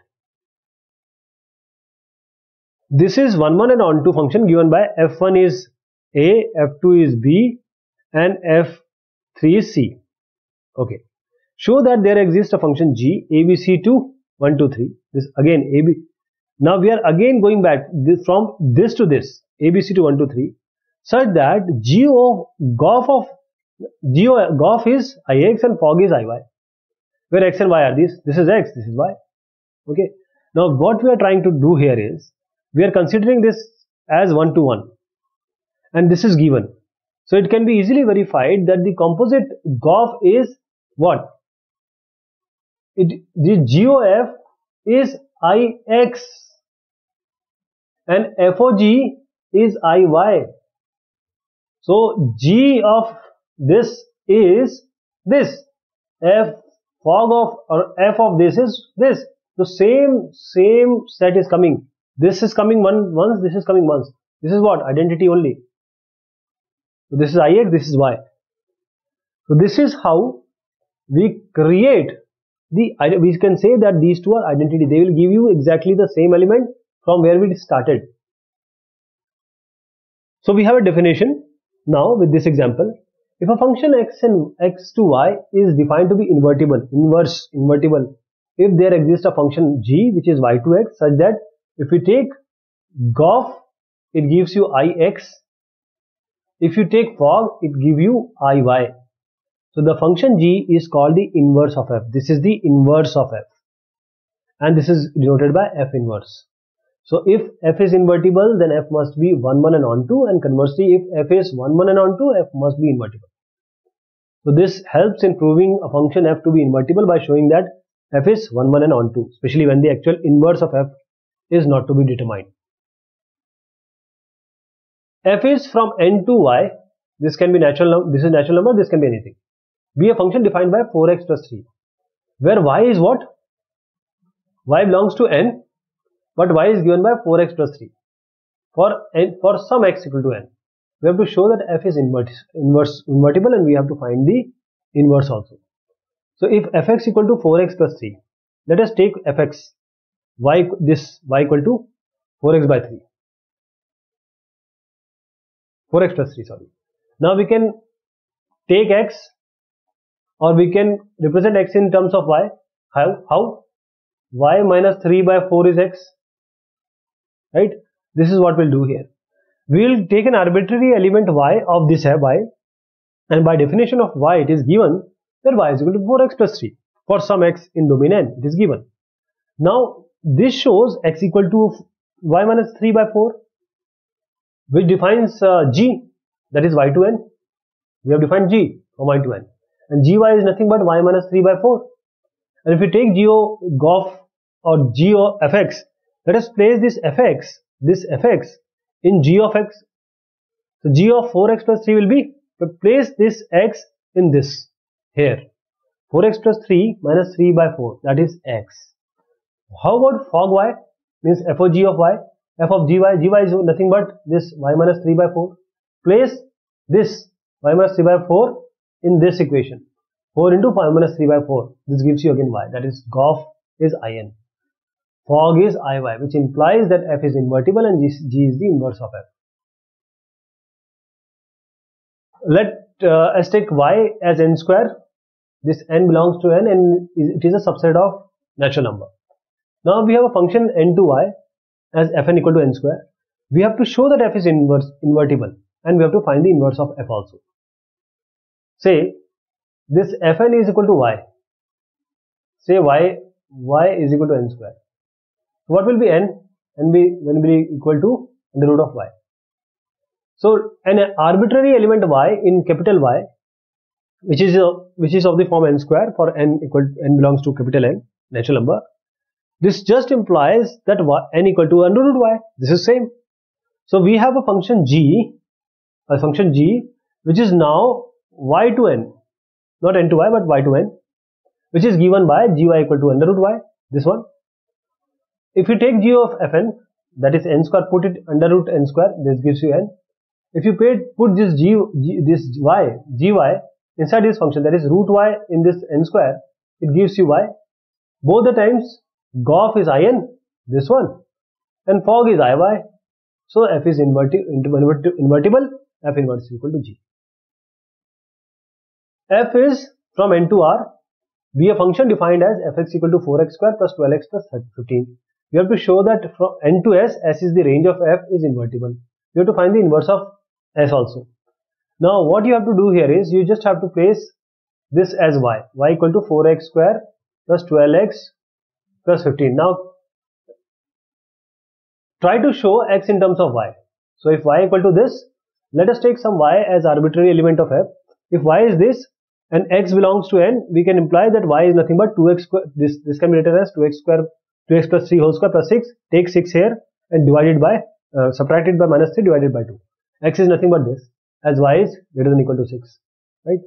This is one one and onto function given by F one is A, F two is B and F three is C. Okay. Show that there exists a function G, A B C to one, two, three. This again A B. Now we are again going back this, from this to this A B C to one, two, three, such that G of gof of G of gof is I X and fog is I Y. Where X and Y are these? This is X, this is Y. Okay. Now what we are trying to do here is we are considering this as one to one, and this is given. So it can be easily verified that the composite G O F is what? It, the G O F is I X and F O G is I Y. So G of this is this. F fog of or F of this is this. The same same set is coming. This is coming one once. This is coming once. This is what? Identity only. So this is I X. This is Y. So this is how we create the. We can say that these two are identity. They will give you exactly the same element from where we started. So we have a definition now with this example. If a function x and x to y is defined to be invertible, inverse, invertible, if there exists a function g which is y to x such that if we take G O F, it gives you ix. If you take fog, it gives you iy. So the function g is called the inverse of f. This is the inverse of f. And this is denoted by f inverse. So if f is invertible, then f must be one, one and onto, and conversely if f is one, one and onto, f must be invertible. So this helps in proving a function f to be invertible by showing that f is one, one and onto, especially when the actual inverse of f is not to be determined. F is from n to y. This can be natural, this is natural number, this can be anything. Be a function defined by four x plus three, where y is what? Y belongs to n, but y is given by four x plus three. For n, for some x equal to n, we have to show that f is invert, inverse, invertible, and we have to find the inverse also. So if fx equal to four x plus three, let us take fx, y, this y equal to four x by three. four x plus three, sorry. Now we can take x, or we can represent x in terms of y. How? How? Y minus three by four is x. Right? This is what we'll do here. We'll take an arbitrary element y of this y, and by definition of y, it is given that y is equal to four x plus three. For some x in domain n, it is given. Now, this shows x equal to y minus three by four, which defines uh, g, that is y to n. We have defined g from y to n. And gy is nothing but y minus three by four. And if we take g of G O F or g of fx, let us place this fx, this fx in g of x. So g of four x plus three will be, but place this x in this here. four x plus three minus three by four, that is x. How about fog y? Means f of g of y, f of gy, gy is nothing but this y minus three by four. Place this y minus three by four in this equation. four into five minus three by four. This gives you again y. That is G O F is in. Fog is iy, which implies that f is invertible and g, g is the inverse of f. Let uh, us take y as n square. This n belongs to n and it is a subset of natural number. Now we have a function n to y as fn equal to n square. We have to show that f is inverse, invertible, and we have to find the inverse of f also. Say this fn is equal to y. Say y, y is equal to n square. What will be n? N will be equal to under root of y. So an arbitrary element y in capital Y, which is a, which is of the form n square for n equal n belongs to capital N, natural number. This just implies that y, n equal to under root y. This is same. So we have a function g, a function g, which is now y to n, not n to y but y to n, which is given by gy equal to under root y. This one. If you take g of fn, that is n square, put it under root n square, this gives you n. If you paid, put this g, g this y, gy inside this function, that is root y in this n square, it gives you y. Both the times G O F is in, this one, and fog is iy. So f is inverti inverti invertible, f inverse is equal to g. F is from n to r. Be a function defined as fx equal to four x square plus twelve x plus fifteen. You have to show that from n to s, s is the range of f is invertible. You have to find the inverse of s also. Now what you have to do here is you just have to place this as y. Y equal to four x square plus twelve x plus fifteen. Now try to show x in terms of y. So if y equal to this, let us take some y as arbitrary element of f. If y is this and x belongs to n, we can imply that y is nothing but two x square. This, this can be written as two x square, two x plus three whole square plus six. Take six here and divide it by, uh, subtract it by minus three divided by two. X is nothing but this, as y is greater than or equal to six. Right?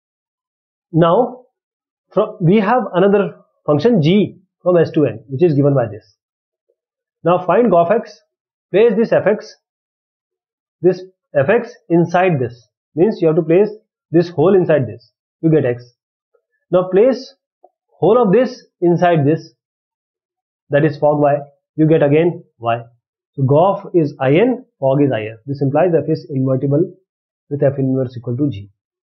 Now, from, we have another function g from s to n, which is given by this. Now find g of x, place this fx, this fx inside this, means you have to place this whole inside this, you get x. Now place whole of this inside this, that is fog y, you get again y. So g of is in, fog is if. This implies f is invertible with f inverse equal to g.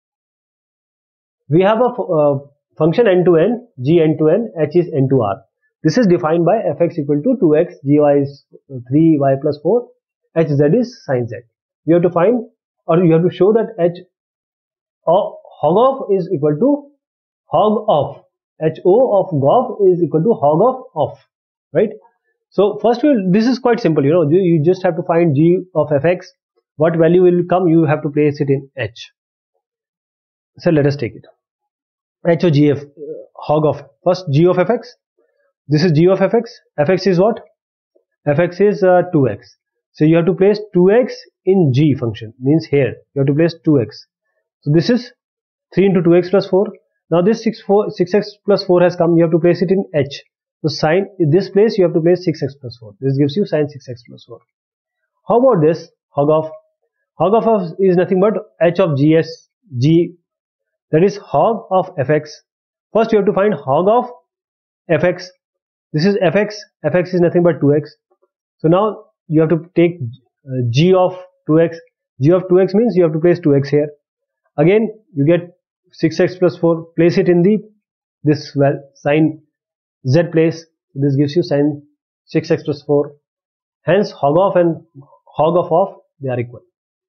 We have a uh, function n to n, g n to n, h is n to r. This is defined by fx equal to two x, gy is three, y plus four, hz is sin z. You have to find, or you have to show that h of hog of is equal to hog of, ho of gof is equal to hog of of, right? So first we'll, this is quite simple, you know, you, you just have to find g of fx, what value will come, you have to place it in h. So let us take it. H of gf, uh, hog of, first g of fx, this is g of fx, fx is what? Fx is uh, two x. So you have to place two x in g function, means here you have to place two x. So this is three into two x plus four. Now this six, four, six x plus four has come, you have to place it in h. So sine, in this place you have to place six x plus four. This gives you sine six x plus four. How about this hog of? Hog of is nothing but h of gs, g, that is hog of fx. First you have to find hog of fx. This is fx, fx is nothing but two x. So now you have to take uh, g of two x. G of two x means you have to place two x here. Again you get six x plus four, place it in the this well sine z place. This gives you sine six x plus four. Hence hog of and hog of of, they are equal.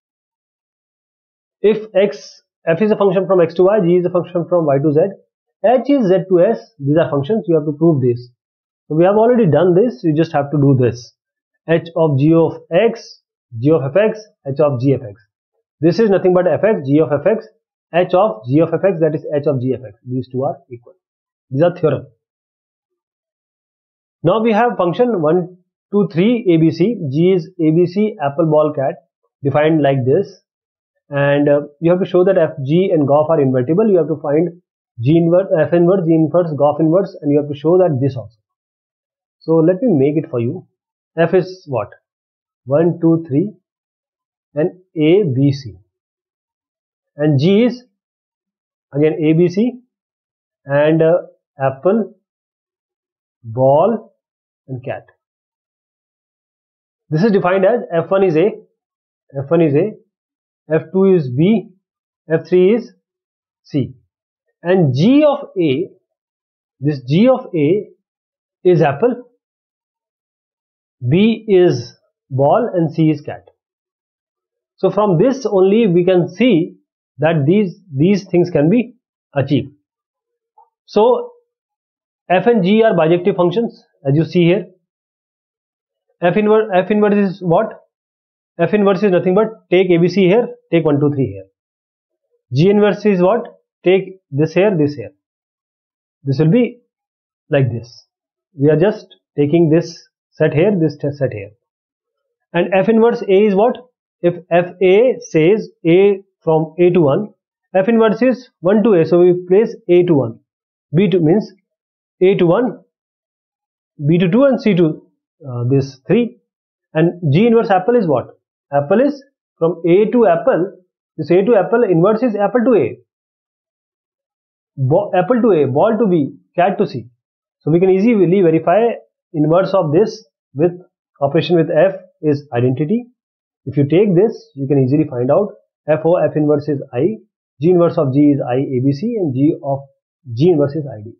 If x, f is a function from x to y, g is a function from y to z, h is z to s, these are functions, you have to prove this. So we have already done this, you just have to do this. H of g of x, g of fx, h of g of x. This is nothing but fx, g of fx, h of g of fx, that is h of g of fx. These two are equal. These are theorem. Now we have function one, two, three, abc. G is abc, apple, ball, cat, defined like this. And uh, you have to show that f, g and gof are invertible. You have to find g inverse, f inverse, g inverse, gof inverse, and you have to show that this also. So let me make it for you. F is what? one, two, three and A, B, C. And G is again A, B, C and uh, apple, ball and cat. This is defined as F one is A, F one is A, F two is B, F three is C. And G of A, this G of A is apple, B is ball and C is cat. So from this only we can see that these these things can be achieved. So f and g are bijective functions, as you see here. F inverse, f inverse is what? F inverse is nothing but take A B C here, take one two three here. G inverse is what? Take this here, this here. This will be like this. We are just taking this set here, this set here. And f inverse A is what? If f A says A from A to one, f inverse is one to A, so we place A to one. B to means A to one, B to two and C to uh, this three. And G inverse apple is what? Apple is from A to apple, this A to apple inverse is apple to A. Bo apple to A, ball to B, cat to C. So we can easily verify inverse of this with operation with f is identity. If you take this, you can easily find out f o f inverse is I, g inverse of g is I A B C and g of g inverse is I D.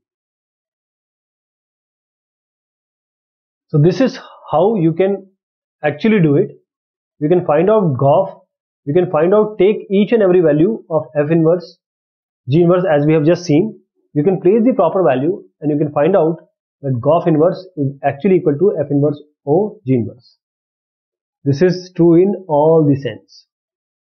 So this is how you can actually do it. You can find out gof, you can find out, take each and every value of f inverse, g inverse as we have just seen. You can place the proper value and you can find out that gof inverse is actually equal to f inverse o g inverse. This is true in all the sense.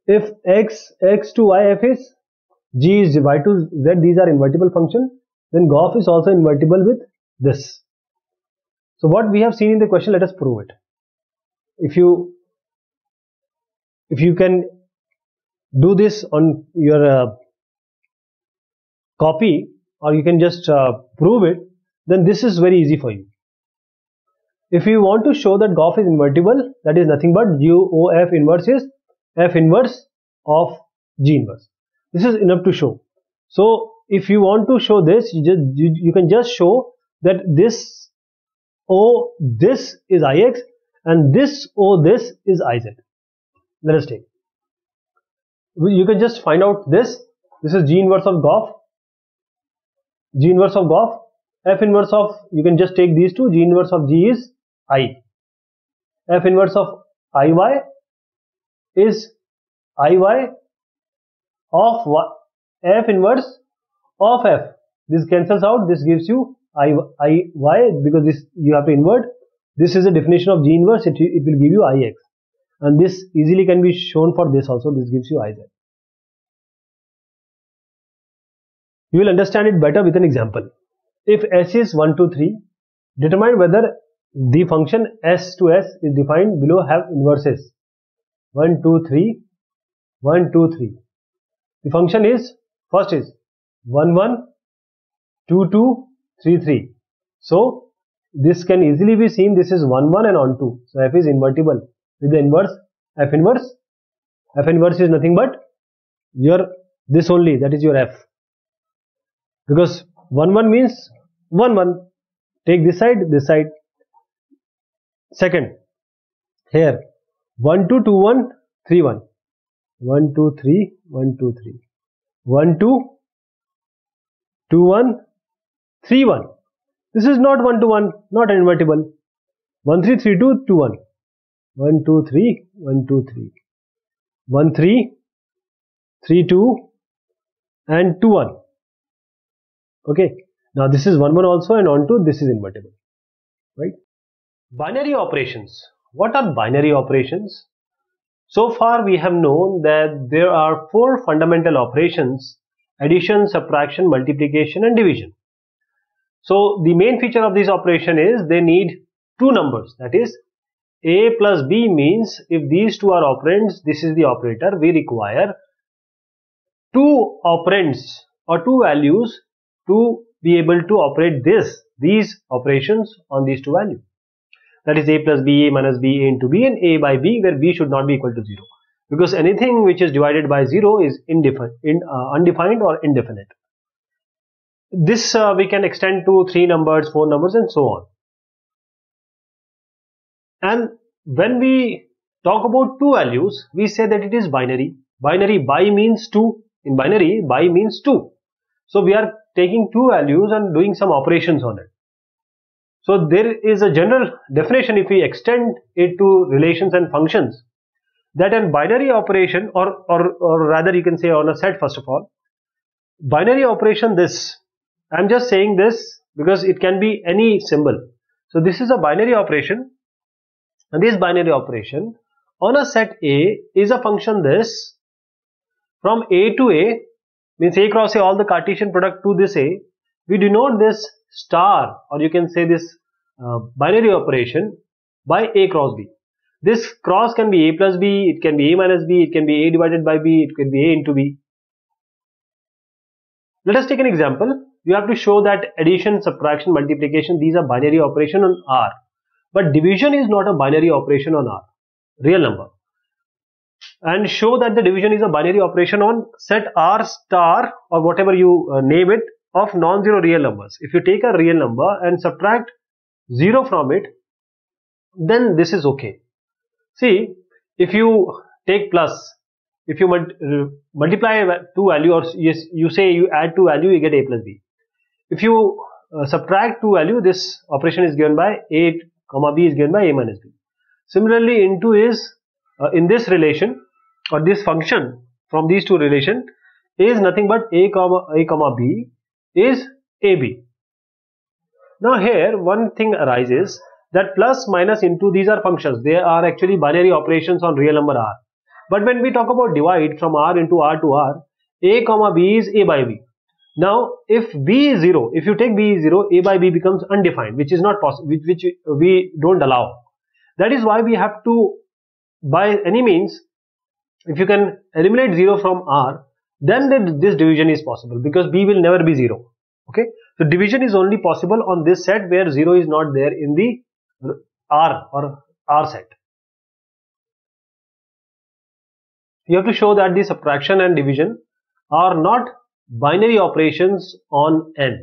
if x, x to y, f is, g is y to z, these are invertible function, then Goff is also invertible with this. So what we have seen in the question, let us prove it. If you if you can do this on your uh, copy, or you can just uh, prove it, then this is very easy for you. If you want to show that Goff is invertible, that is nothing but U O F inverse is F inverse of G inverse. This is enough to show. So if you want to show this, you just you, you can just show that this O this is I X and this O this is I Z. Let us take. You can just find out this. This is G inverse of Goff. G inverse of Goff. F inverse of, you can just take these two. G inverse of G is I. F inverse of I Y is I Y of Y. F inverse of F. This cancels out. This gives you I, I Y, because this you have to invert. This is a definition of G inverse. It, it will give you I X. And this easily can be shown for this also. This gives you I Z. You will understand it better with an example. If S is one, two, three, determine whether the function S to S is defined below have inverses. one, two, three, one, two, three. The function is, first is one, one, two, two, three, three. So this can easily be seen, this is one, one and on two. So F is invertible with the inverse F inverse. F inverse is nothing but your this only, that is your F. Because one, one means one, one. Take this side, this side. Second, here one, two, two, one, three, one. one, two, three, one, two, three. one, two, two, one, three, one. This is not one to one, not invertible. one, three, three, two, two, one. one, two, three, one, two, three. one, three, three, two and two, one. Okay. Now this is one, one also, and on two this is invertible. Right? Binary operations. What are binary operations? So far we have known that there are four fundamental operations: addition, subtraction, multiplication and division. So the main feature of this operation is they need two numbers, that is A plus B means if these two are operands, this is the operator, we require two operands or two values to be able to operate this, these operations on these two values. That is A plus B, A minus B, A into B, and A by B, where B should not be equal to zero. Because anything which is divided by zero is indefinite, in, uh, undefined or indefinite. This uh, we can extend to three numbers, four numbers and so on. And when we talk about two values, we say that it is binary. Binary, bi means two. In binary, bi means two. So we are taking two values and doing some operations on it. So there is a general definition, if we extend it to relations and functions, that a binary operation, or, or, or rather you can say on a set first of all, binary operation this, I am just saying this because it can be any symbol. So this is a binary operation, and this binary operation on a set A is a function this, from A to A, means A cross A, all the Cartesian product to this A, we denote this star, or you can say this uh, binary operation by A cross B. This cross can be A plus B, it can be A minus B, it can be A divided by B, it can be A into B. Let us take an example. You have to show that addition, subtraction, multiplication, these are binary operation on R. But division is not a binary operation on R, real number. And show that the division is a binary operation on set R star, or whatever you uh, name it, of non-zero real numbers. If you take a real number and subtract zero from it, then this is okay. See, if you take plus, if you uh, multiply two value, or yes, you say you add two value, you get A plus B. If you uh, subtract two value, this operation is given by A comma B is given by A minus B. Similarly, into is uh, in this relation, or this function from these two relation is nothing but A comma A comma B is A B. Now here one thing arises, that plus, minus, into, these are functions. They are actually binary operations on real number R. But when we talk about divide from R into R to R, A comma B is A by B. Now, if B is zero, if you take B is zero, A by B becomes undefined, which is not possible, which, which we don't allow. That is why we have to, by any means, if you can eliminate zero from R, then the, this division is possible, because B will never be zero. Okay, so division is only possible on this set where zero is not there in the R or R set. You have to show that the subtraction and division are not binary operations on n.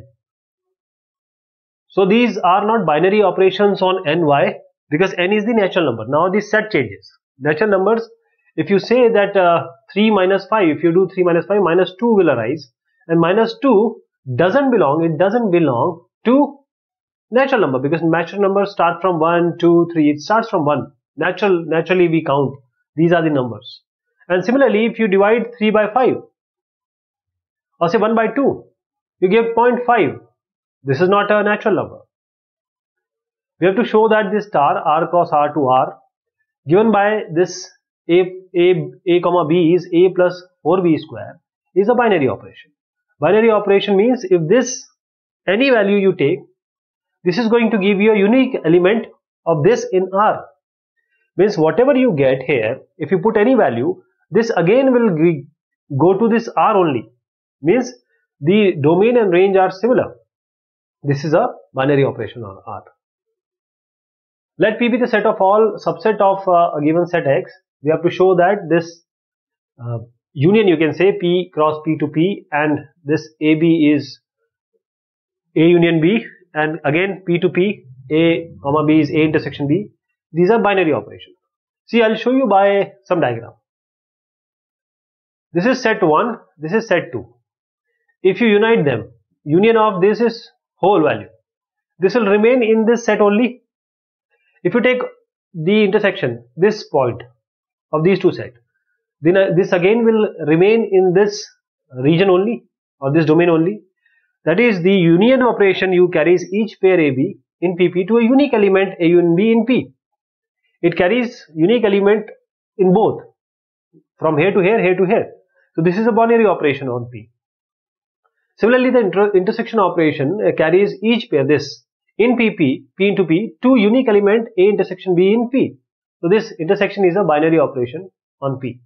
So these are not binary operations on n. Why? Because n is the natural number. Now the set changes. Natural numbers, if you say that uh, three minus five, if you do three minus five, minus two will arise, and minus two doesn't belong, it doesn't belong to natural number, because natural numbers start from one, two, three, it starts from one. Natural, naturally we count. These are the numbers. And similarly, if you divide three by five, or say one by two, you give zero point five. This is not a natural number. We have to show that this star R cross R to R given by this A, A, A comma B is A plus four B square is a binary operation. Binary operation means if this, any value you take, this is going to give you a unique element of this in R. Means whatever you get here, if you put any value, this again will go to this R only. Means the domain and range are similar. This is a binary operation on R. Let P be the set of all subset of uh, a given set X. We have to show that this uh, union, you can say P cross P to P, and this A B is A union B, and again P to P, A comma B is A intersection B. These are binary operations. See, I'll show you by some diagram. This is set one, this is set two. If you unite them, union of this is whole value. This will remain in this set only. If you take the intersection, this point of these two sets, then this again will remain in this region only, or this domain only. That is, the union operation you carries each pair A B in P P to a unique element A union B in P. It carries unique element in both, from here to here, here to here. So this is a binary operation on P. Similarly, the inter intersection operation uh, carries each pair, this in P P, P into P, two unique element A intersection B in P. So this intersection is a binary operation on P.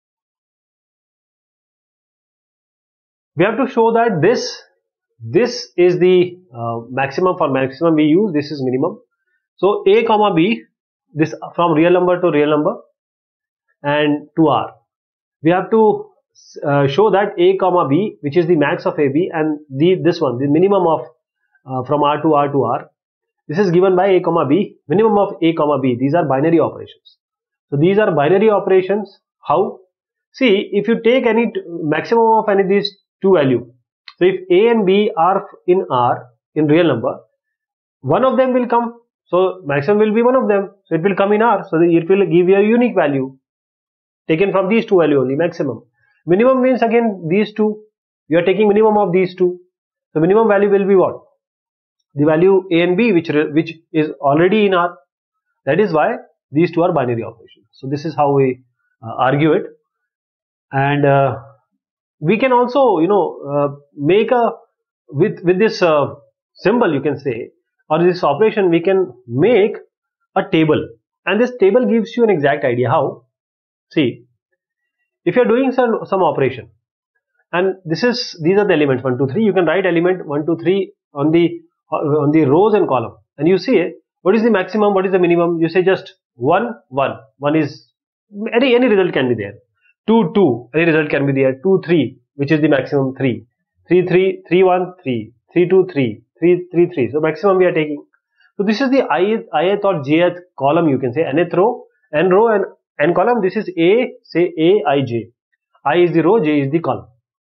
We have to show that this, this is the uh, maximum. For maximum we use, this is minimum. So A comma B, this from real number to real number and to R. We have to uh, show that A comma B, which is the max of A B, and the this one, the minimum of uh, from R to R to R. This is given by A comma B, minimum of A comma B. These are binary operations. So these are binary operations. How? See, if you take any maximum of any of these two value, so if A and B are in R, in real number, one of them will come. So maximum will be one of them. So it will come in R. So it will give you a unique value taken from these two value only, maximum. Minimum means again these two. You are taking minimum of these two. So minimum value will be what? The value A and B, which which is already in R. That is why these two are binary operations. So this is how we uh, argue it. And uh, we can also, you know, uh, make a, with, with this uh, symbol, you can say, or this operation, we can make a table. And this table gives you an exact idea. How? See, if you are doing some, some operation, and this is, these are the elements one, two, three, you can write element one, two, three on the, on the rows and column. And you see, what is the maximum, what is the minimum? You say just one, one. one is, any, any result can be there. two, two, any result can be there. two, three, which is the maximum, three. three, three, three, one, three. three, two, three. three, three, three. So maximum we are taking. So this is the ith, ith or jth column, you can say, nth row, n row and n column. This is A, say A, I, J. I is the row, J is the column.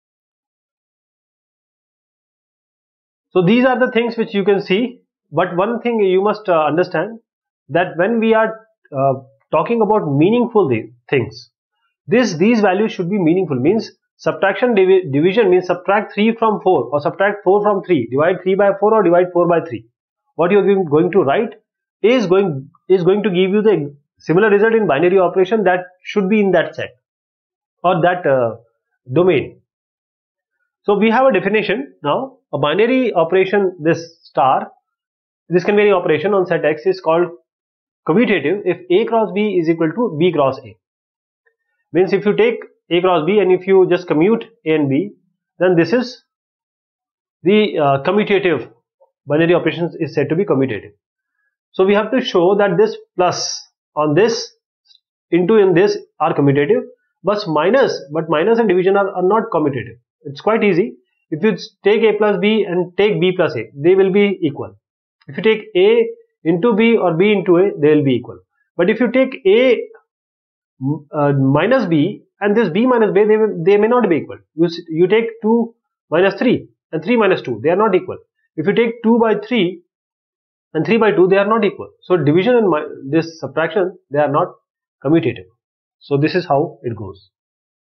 So these are the things which you can see. But one thing you must uh, understand, that when we are uh, talking about meaningful things, this these values should be meaningful. Means subtraction divi division means subtract three from four or subtract four from three, divide three by four or divide four by three. What you are going to write is going is going to give you the similar result in binary operation that should be in that set or that uh, domain. So we have a definition now. A binary operation, this star, this can be any operation on set X, is called commutative if A cross B is equal to B cross A. Means if you take A cross B and if you just commute A and B, then this is the uh, commutative. Binary operations is said to be commutative. So we have to show that this plus on this into in this are commutative, but minus but minus and division are, are not commutative. It's quite easy. If you take A plus B and take B plus A, they will be equal. If you take A into B or B into A, they will be equal. But if you take A uh, minus B and this B minus B, they, will, they may not be equal. You, you take two minus three and three minus two, they are not equal. If you take two by three and three by two, they are not equal. So division and this subtraction, they are not commutative. So this is how it goes.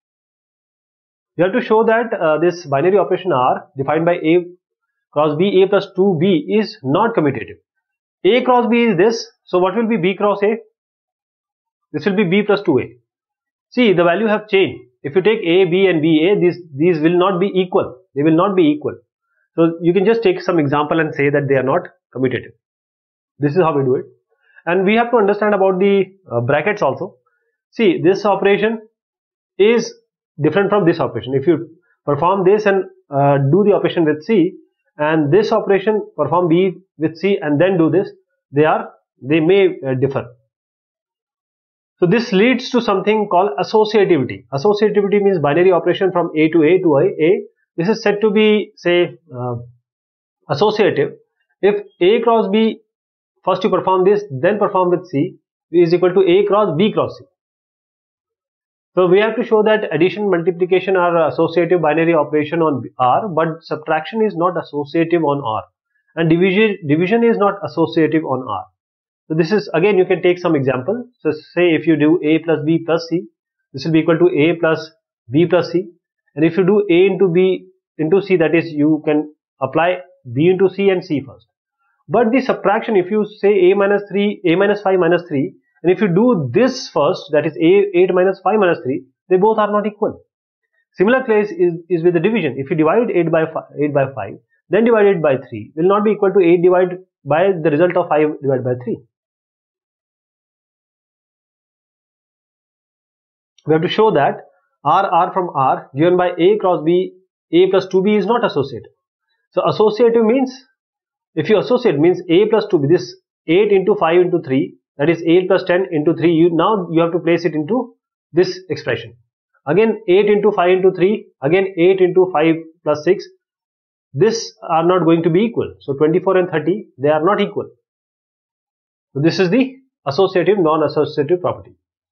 You have to show that uh, this binary operation R defined by A cross B, A plus two B is not commutative. A cross B is this. So what will be B cross A? This will be B plus two A. See, the value have changed. If you take A, B and B, A, these, these will not be equal. They will not be equal. So you can just take some example and say that they are not commutative. This is how we do it. And we have to understand about the uh, brackets also. See, this operation is different from this operation. If you perform this and uh, do the operation with C, and this operation perform B with C and then do this, they are they may uh, differ. So this leads to something called associativity. Associativity means binary operation from A to A to A. A. This is said to be, say, uh, associative if A cross B, first you perform this, then perform with C, is equal to A cross B cross C. So we have to show that addition, multiplication are associative binary operation on R, but subtraction is not associative on R, and division division is not associative on R. So this is, again, you can take some example. So say if you do A plus B plus C, this will be equal to A plus B plus C, and if you do A into B into C, that is, you can apply B into C and C first. But the subtraction, if you say A minus three, A minus five minus three, and if you do this first, that is A eight minus five minus three, they both are not equal. Similar case is, is with the division. If you divide eight by five, then divide it by three, will not be equal to eight divided by the result of five divided by three. We have to show that R, R from R given by A cross B, A plus two B is not associative. So associative means, if you associate means A plus two B, this eight into five into three, that is eight plus ten into three, you now you have to place it into this expression. Again eight into five into three, again eight into five plus six, this are not going to be equal. So twenty-four and thirty, they are not equal. So this is the associative non-associative property.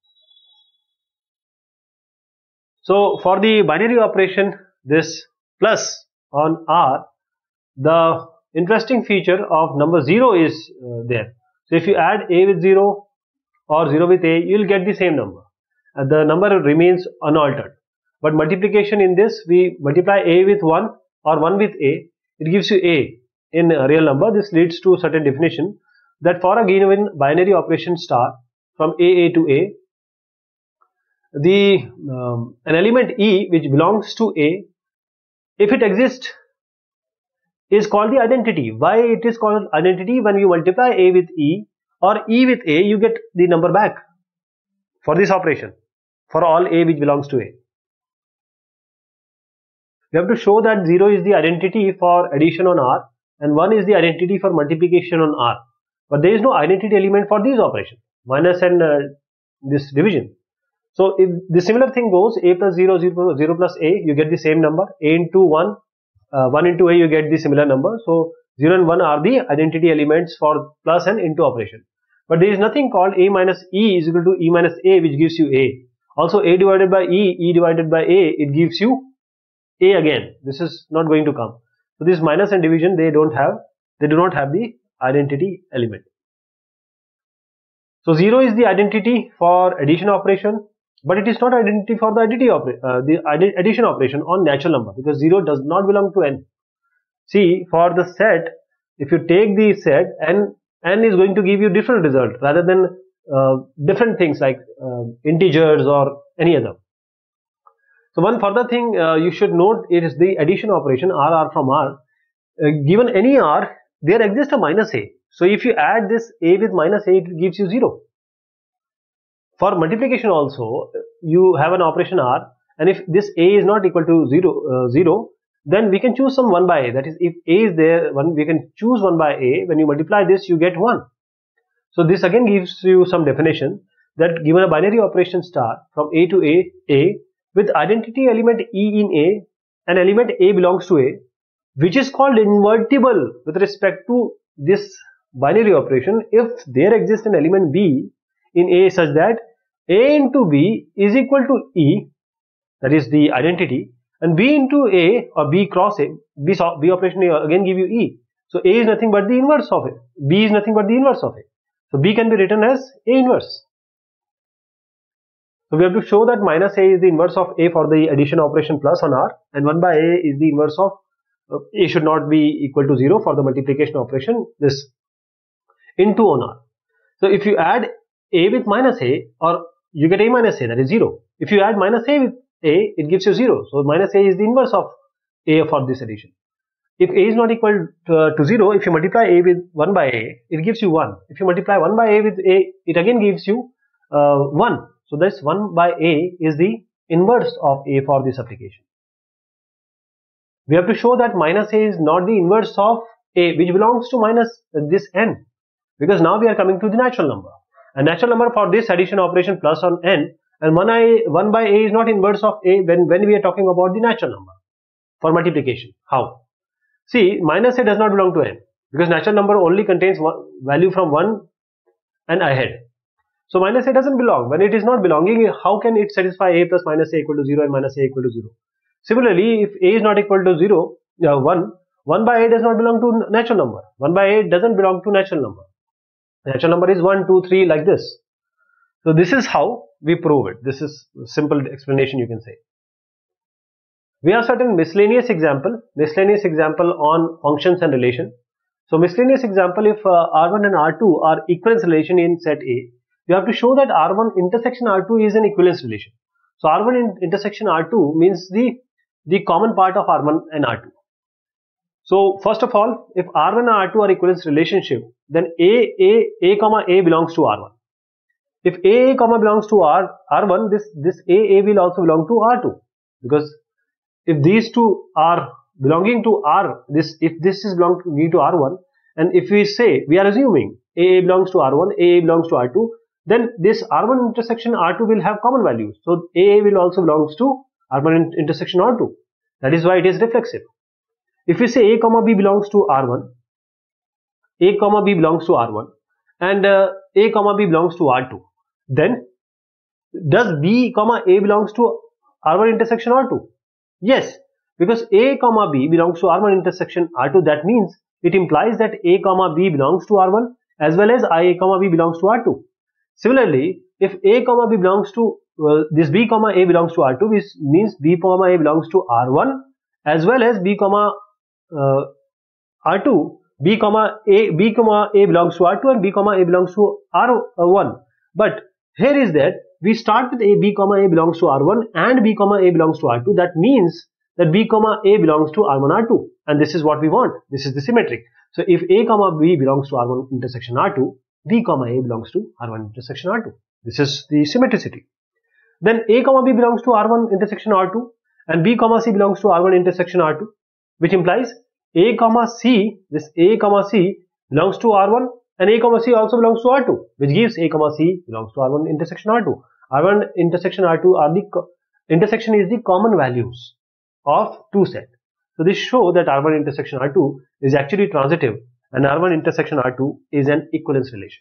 So for the binary operation, this plus on R, the interesting feature of number zero is uh, there. So if you add A with zero or zero with A, you will get the same number. Uh, the number remains unaltered. But multiplication in this, we multiply A with one or one with A, it gives you A in a real number. This leads to certain definition that for a given binary operation star from A, A to A, the um, an element E which belongs to A, if it exists, is called the identity. Why it is called identity? When you multiply A with E or E with A, you get the number back for this operation, for all A which belongs to A. We have to show that zero is the identity for addition on R and one is the identity for multiplication on R. But there is no identity element for these operations, minus and uh, this division. So if the similar thing goes, A plus zero, zero, zero plus A, you get the same number. A into one, Uh, one into A, you get the similar number. So zero and one are the identity elements for plus and into operation. But there is nothing called A minus E is equal to E minus A, which gives you A. Also A divided by E, E divided by A, it gives you A again. This is not going to come. So this minus and division, they don't have, they do not have the identity element. So zero is the identity for addition operation, but it is not identity for the additive opera, uh, the addition operation on natural number, because zero does not belong to n. See, for the set, if you take the set, n, n is going to give you different result. Rather than uh, different things like uh, integers or any other. So one further thing uh, you should note, it is the addition operation R R from R. Uh, given any R, there exists a minus A. So if you add this A with minus A, it gives you zero. For multiplication also, you have an operation R, and if this A is not equal to zero, uh, zero, then we can choose some one by A. That is, if A is there, one, we can choose one by A. When you multiply this, you get one. So this again gives you some definition that given a binary operation star from A to A, A with identity element E in A, and element A belongs to A, which is called invertible with respect to this binary operation if there exists an element B in A such that A into B is equal to E, that is the identity, and B into A or B cross A, B, B operation again give you E. So A is nothing but the inverse of it. B is nothing but the inverse of it. So B can be written as A inverse. So we have to show that minus A is the inverse of A for the addition operation plus on R, and one by A is the inverse of uh, A should not be equal to zero for the multiplication operation, this into on R. So if you add A with minus A, or you get A minus A, that is zero. If you add minus A with A, it gives you zero. So minus A is the inverse of A for this addition. If A is not equal to, uh, to zero, if you multiply A with one by A, it gives you one. If you multiply one by A with A, it again gives you uh, one. So this one by A is the inverse of A for this application. We have to show that minus A is not the inverse of A, which belongs to minus this n, because now we are coming to the natural number. A natural number for this addition operation plus on n, and one, I, one by A is not inverse of A when, when we are talking about the natural number for multiplication. How? See, minus A does not belong to n, because natural number only contains one value from one and ahead. So minus A doesn't belong. When it is not belonging, how can it satisfy A plus minus A equal to zero and minus A equal to zero? Similarly, if A is not equal to zero, uh, one, one by A does not belong to natural number. one by A doesn't belong to natural number. Natural number is one, two, three, like this. So this is how we prove it. This is a simple explanation, you can say. We have certain miscellaneous example, miscellaneous example on functions and relation. So miscellaneous example, if uh, R one and R two are equivalence relation in set A, you have to show that R one intersection R two is an equivalence relation. So R one in intersection R two means the, the common part of R one and R two. So first of all, if R one and R two are equivalence relationship, then A, A, A comma A belongs to R one. If A, A comma belongs to R, R1, this, this A, A will also belong to R two. Because if these two are belonging to R, this, if this is belonging to R one, and if we say, we are assuming A, A belongs to R one, A, A belongs to R two, then this R one intersection R two will have common values. So A, A will also belongs to R one intersection R two. That is why it is reflexive. If we say A comma B belongs to R one, A comma B belongs to R one, and uh, A comma B belongs to R two, then does B comma A belongs to R one intersection R two? Yes, because A comma B belongs to R one intersection R two, that means it implies that A comma B belongs to R one as well as I A comma B belongs to R two. Similarly, if A comma B belongs to uh, this B comma A belongs to R two, which means B comma A belongs to R one as well as B comma uh, R two, B comma A, B comma A belongs to R two and B comma A belongs to R one. But here is that we start with A, B comma A belongs to R one and B comma A belongs to R two. That means that B comma A belongs to R one, R two, and this is what we want. This is the symmetric. So if A comma B belongs to R one intersection R two, B comma A belongs to R one intersection R two. This is the symmetricity. Then A comma B belongs to R one intersection R two and B comma C belongs to R one intersection R two, which implies A comma C, this A comma C belongs to R one and A comma C also belongs to R two, which gives A comma C belongs to R one intersection R two. R one intersection R two are the intersection is the common values of two set. So this shows that R one intersection R two is actually transitive and R one intersection R two is an equivalence relation.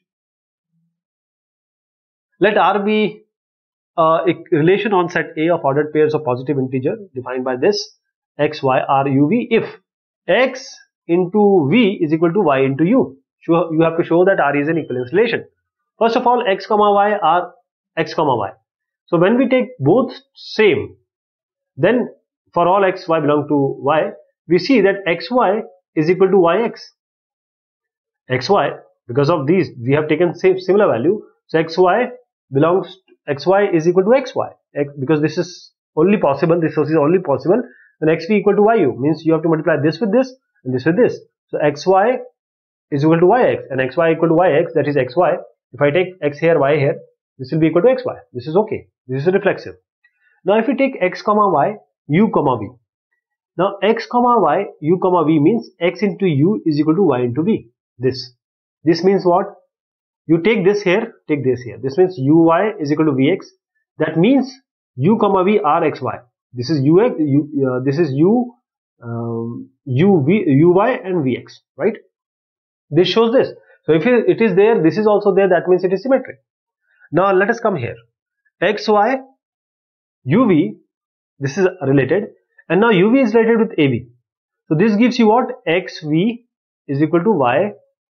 Let R be uh, a relation on set A of ordered pairs of positive integer defined by this x, y, r, u, v if x into v is equal to y into u. So you have to show that R is an equivalence relation. First of all, x comma y are x comma y. So when we take both same, then for all x, y belong to y, we see that xy is equal to yx. Xy, because of these, we have taken same similar value. So xy belongs to, xy is equal to xy, x, because this is only possible, this is only possible, then xv equal to yu, means you have to multiply this with this and this with this. So xy is equal to yx and xy equal to yx, that is xy. If I take x here, y here, this will be equal to xy. This is okay. This is reflexive. Now if we take x comma y, u comma v. Now x comma y, u comma v means x into u is equal to y into v. This. This means what? You take this here, take this here. This means uy is equal to vx. That means u comma v are xy. This is ux, u, uh, this is u, um, uv, uy and vx, right? This shows this. So if it is there, this is also there, that means it is symmetric. Now let us come here. xy, uv, this is related, and now uv is related with av. So this gives you what? Xv is equal to y,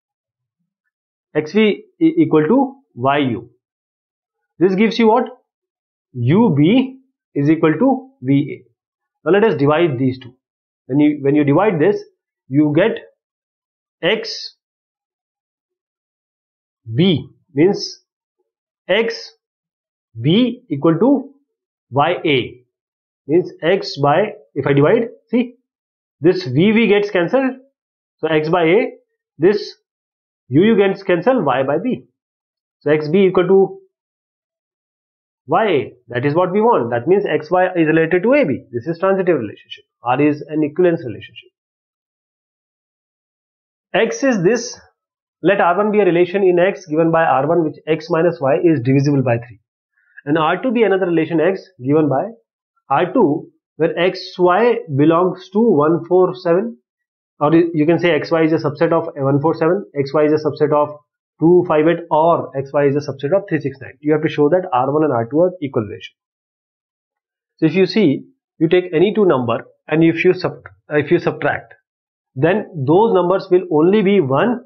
xv equal to yu. This gives you what? Ub is equal to va. Now let us divide these two. When you when you divide this, you get x b, means x b equal to ya, means x by, if I divide, see, this vv gets cancelled, so x by a, this uu gets cancelled, y by b. So xb equal to ya, that is what we want. That means xy is related to ab. This is transitive relationship. R is an equivalence relationship. X is this. Let R one be a relation in X given by R one, which x minus y is divisible by three. And R two be another relation X given by R two, where xy belongs to one four seven, or you can say xy is a subset of one four seven, xy is a subset of two five eight, or xy is a subset of three six nine. You have to show that R one and R two are equal relation. So if you see, you take any two number and if you sub if you subtract, then those numbers will only be one,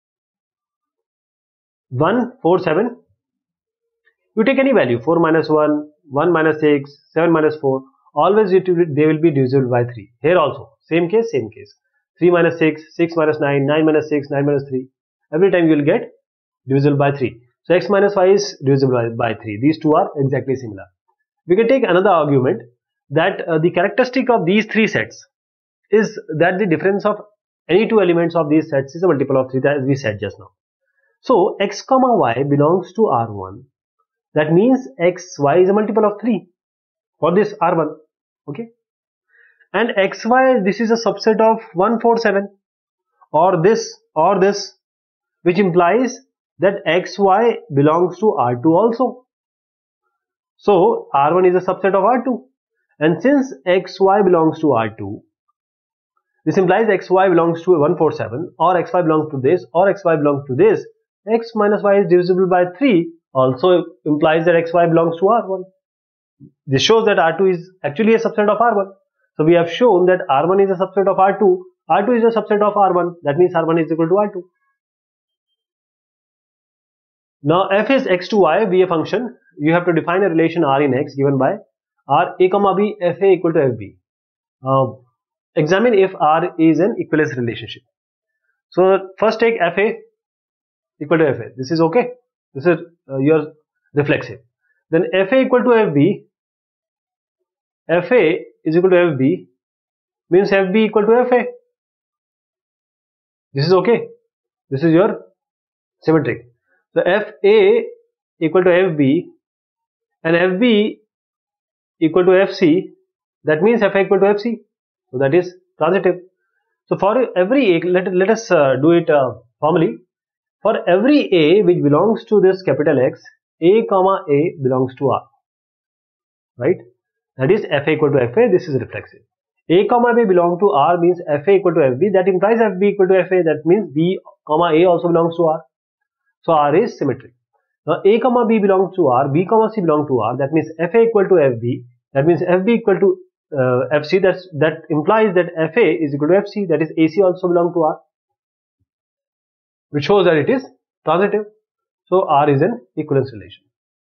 one, four, seven. You take any value, four minus one, one minus six, seven minus four, always it will, they will be divisible by three. Here also, same case, same case. three minus six, six minus nine, nine minus six, nine minus three. Every time you will get divisible by three. So x minus y is divisible by, by three. These two are exactly similar. We can take another argument that uh, the characteristic of these three sets is that the difference of any two elements of these sets is a multiple of three, as we said just now. So x comma y belongs to R one. That means xy is a multiple of three for this R one. Okay. And xy, this is a subset of one four seven, or this or this, which implies that xy belongs to R two also. So R one is a subset of R two, and since xy belongs to R two, this implies xy belongs to one four seven, or xy belongs to this, or xy belongs to this. X minus y is divisible by three also implies that xy belongs to R one. This shows that R two is actually a subset of R one. So we have shown that R one is a subset of R two, R two is a subset of R one, that means R one is equal to R two. Now f is x to y, be a function. You have to define a relation R in X given by R a comma b, f a equal to f b. Uh, examine if R is an equivalence relationship. So first take f a equal to f a. This is okay. This is uh, your reflexive. Then f a equal to f b. F a is equal to f b means f b equal to f a. This is okay. This is your symmetric. So f a equal to f b and f b equal to f c. That means f a equal to f c. So that is transitive. So for every a, let, let us uh, do it uh, formally. For every a which belongs to this capital X, a comma a belongs to R. Right? That is f a equal to f a. This is reflexive. A comma b belong to R means f a equal to f b. That implies f b equal to f a. That means b comma a also belongs to R. So R is symmetric. Now a comma b belongs to R, b comma c belong to R. That means f a equal to f b. That means f b equal to uh, f c. That's, that implies that f a is equal to f c. That is a c also belong to R, which shows that it is transitive. So R is an equivalence relation.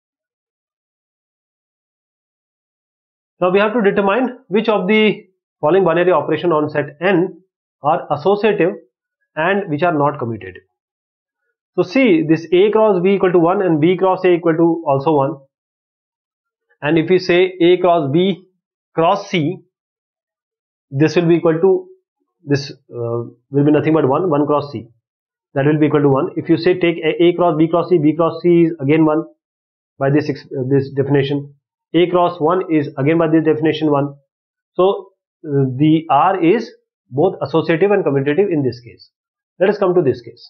Now we have to determine which of the following binary operation on set N are associative and which are not commutative. So see, this A cross B equal to one and B cross A equal to also one. And if we say A cross B cross C, this will be equal to, this uh, will be nothing but one, one cross C. That will be equal to one. If you say take A, A cross B cross C, B cross C is again one by this, uh, this definition. A cross one is again by this definition one. So uh, the R is both associative and commutative in this case. Let us come to this case.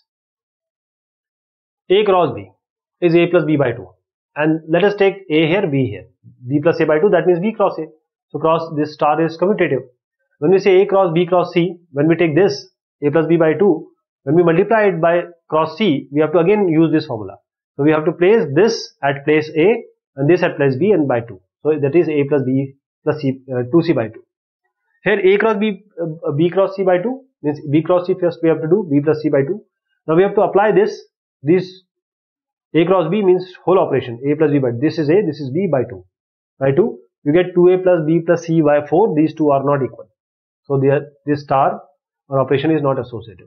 A cross B is A plus B by two. And let us take A here, B here. B plus A by two, that means B cross A. So cross, this star is commutative. When we say A cross B cross C, when we take this A plus B by two, when we multiply it by cross C, we have to again use this formula. So we have to place this at place A and this at place B and by two. So that is A plus B plus C, uh, two C by two. Here A cross B, uh, B cross C by two means B cross C first we have to do, B plus C by two. Now we have to apply this. This A cross B means whole operation, A plus B by two. This is A, this is B by two. By two, you get two A plus B plus C by four. These two are not equal. So are, this star or operation is not associative.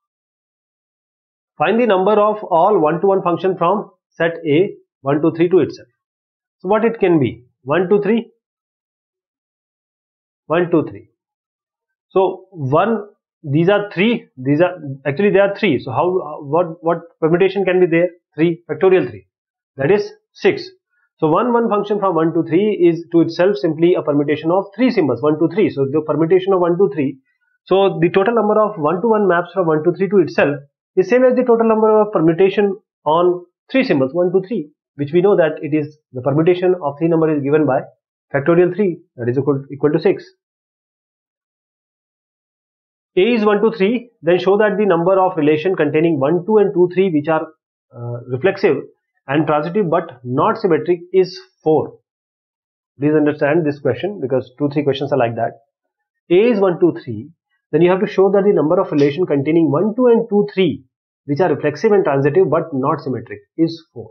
Find the number of all one to one function from set A one to three to itself. So what it can be? one to three, one to three. So one, these are three, these are actually there are three. So how, what, what permutation can be there? three, factorial three, that is six. So one, one function from one to three is to itself simply a permutation of three symbols, one to three. So the permutation of one to three. So the total number of one to one maps from one to three to itself is same as the total number of permutation on three symbols, one to three, which we know that it is the permutation of three number is given by factorial three, that is equal, equal to six. A is one to three, then show that the number of relation containing one, two and two, three which are uh, reflexive and transitive but not symmetric is four. Please understand this question because two, three questions are like that. A is one, two, three, then you have to show that the number of relation containing one, two and two, three which are reflexive and transitive but not symmetric is four.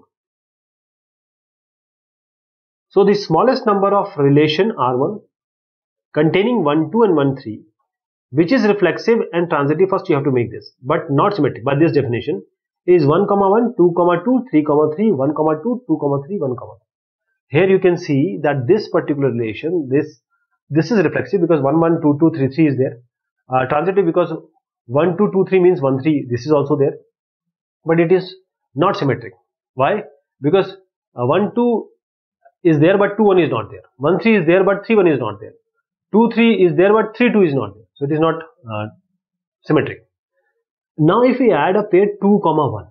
So the smallest number of relation R one containing one, two and one, three which is reflexive and transitive, first you have to make this, but not symmetric by this definition, is one, one, two, two, three, three, one, two, two, three, one. Here you can see that this particular relation, this this is reflexive because one, one, two, two, three, three is there. Uh, transitive because one, two, two, three means one, three, this is also there. But it is not symmetric. Why? Because uh, one, two is there but two, one is not there. one, three is there but three, one is not there. two, three is there but three, two is not there. So it is not uh, symmetric. Now if we add a pair two, one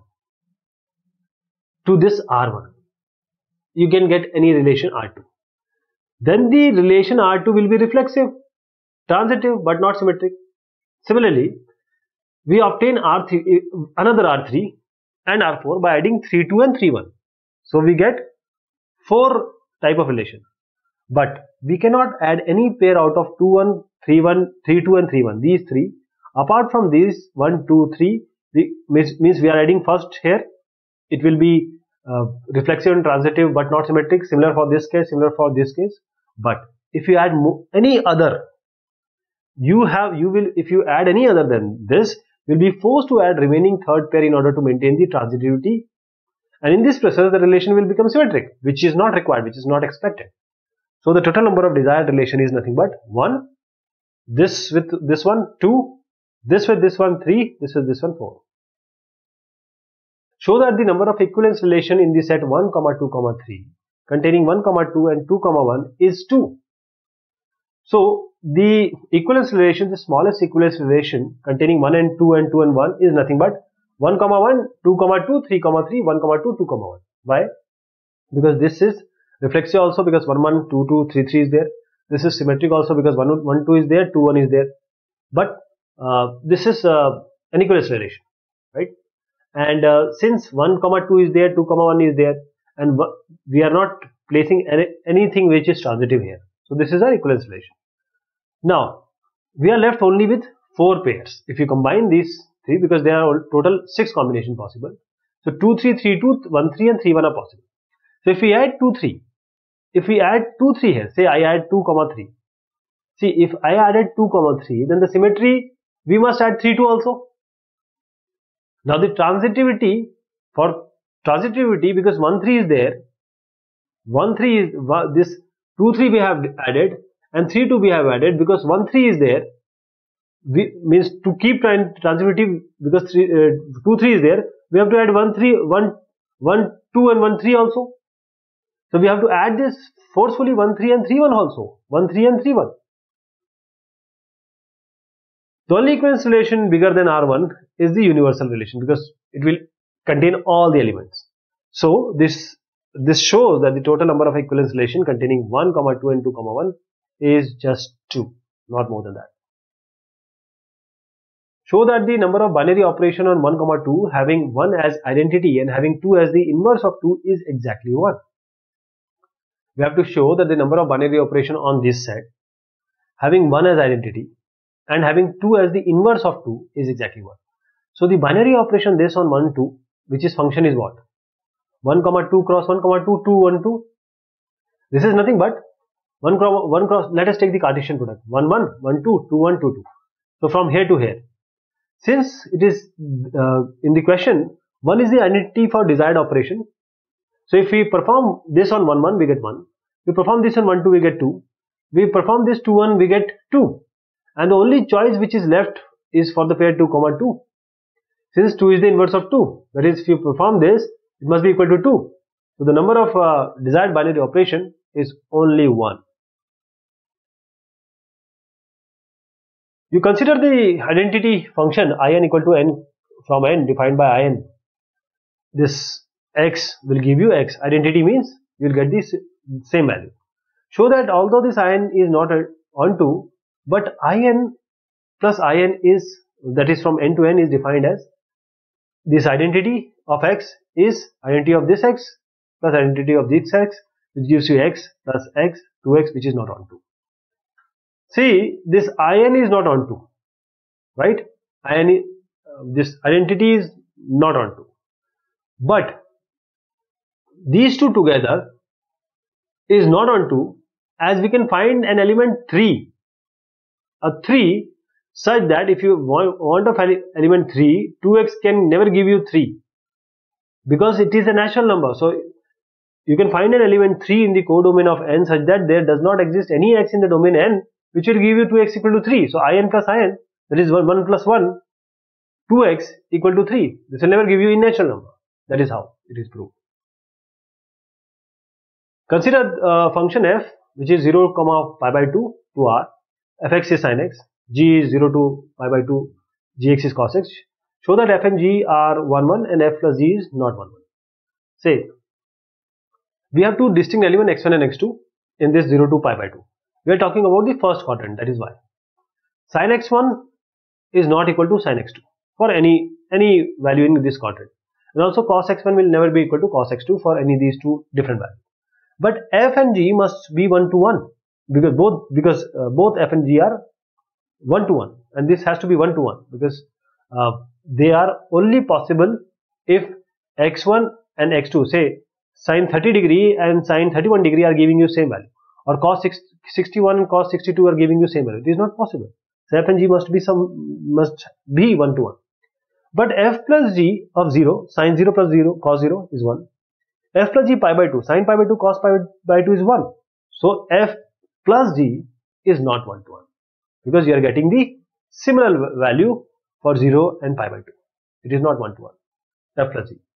to this R one, you can get any relation R two. Then the relation R two will be reflexive, transitive but not symmetric. Similarly, we obtain R three, another R three and R four by adding three, two and three, one. So we get four type of relation. But we cannot add any pair out of two, one, three, one, three, two and three, one. These three. Apart from these one, two, three, we, means, means we are adding first here. It will be uh, reflexive and transitive but not symmetric. Similar for this case, similar for this case. But if you add any other, you have, you will, if you add any other than this, will be forced to add remaining third pair in order to maintain the transitivity. And in this process, the relation will become symmetric, which is not required, which is not expected. So the total number of desired relation is nothing but one, this with this one, two, this with this one, three, this with this one, four. Show that the number of equivalence relation in the set one, two, three containing one, two and two, one is two. So the equivalence relation, the smallest equivalence relation containing one and two and two and one is nothing but one, one, two, two, three, three, one, two, two, one. Why? Because this is reflexive also because one, one, two, two, three, three is there. This is symmetric also because one, one, two is there, two, one is there. But uh, this is uh, an equivalence relation, right? And uh, since one, two is there, two, one is there, and we are not placing any, anything which is transitive here. So this is our equivalence relation. Now we are left only with four pairs. If you combine these three, because there are total six combination possible. So two, three, three, two, one, three and three, one are possible. So if we add two, three, if we add two, three here, say I add two, three. See, if I added two, three, then the symmetry, we must add three, two also. Now the transitivity For transitivity, because one three is there, one three is this two three we have added and three two we have added, because one three is there, we means to keep transitivity, because three, uh, two three is there, we have to add one three, one one two and one three also. So we have to add this forcefully one three and three one also, one three and three one. The only equivalence relation bigger than R one is the universal relation, because it will contain all the elements. So this this shows that the total number of equivalence relation containing one, two and two, one is just two, not more than that. Show that the number of binary operation on one, two having one as identity and having two as the inverse of two is exactly one. We have to show that the number of binary operation on this set having one as identity and having two as the inverse of two is exactly one. So the binary operation this on one, two, which is function is what? one, two cross one, two, two, one, two. This is nothing but one, one cross, let us take the Cartesian product, one, one, one, two, two, one, two, two. So from here to here, since it is uh, in the question, one is the identity for desired operation. So if we perform this on one, one, we get one. We perform this on one, two, we get two. We perform this two, one, we get two. And the only choice which is left is for the pair two, two. Since two is the inverse of two, that is, if you perform this, it must be equal to two. So the number of uh, desired binary operation is only one. You consider the identity function in equal to n from n defined by in. This x will give you x. Identity means you will get this same value. Show that although this in is not on two, but in plus in is, that is from n to n, is defined as this identity of x is identity of this x plus identity of this x, which gives you x plus x, two x, which is not on two. See, this in is not on two, right? In, uh, this identity is not on two, but these two together is not on two, as we can find an element three, a three, such that if you want, want of element three, two x can never give you three, because it is a natural number. So you can find an element three in the codomain of n such that there does not exist any x in the domain n which will give you two x equal to three. So in plus in, that is one, one plus one, two x equal to three. This will never give you a natural number. That is how it is proved. Consider uh, function f, which is zero comma pi by two to r, fx is sin x, g is zero to pi by two, gx is cos x. Show that f and g are one, one and f plus g is not one, one. Say, we have two distinct elements x one and x two in this zero to pi by two. We are talking about the first quadrant, that is why. Sin x one is not equal to sin x two for any, any value in this quadrant. And also cos x one will never be equal to cos x two for any of these two different values. But f and g must be one to one, because both because uh, both f and g are one to one, and this has to be one to one, because uh, they are only possible if x one and x two, say sin thirty degree and sin thirty-one degree, are giving you same value, or cos sixty-one and cos sixty-two are giving you same value. It is not possible. So f and g must be some must be one to one. But f plus g of zero, sin zero plus zero, cos zero is one. F plus g pi by two, sin pi by two, cos pi by two is one. So f plus g is not one to one, because you are getting the similar value for zero and pi by two. It is not one to one, f plus g.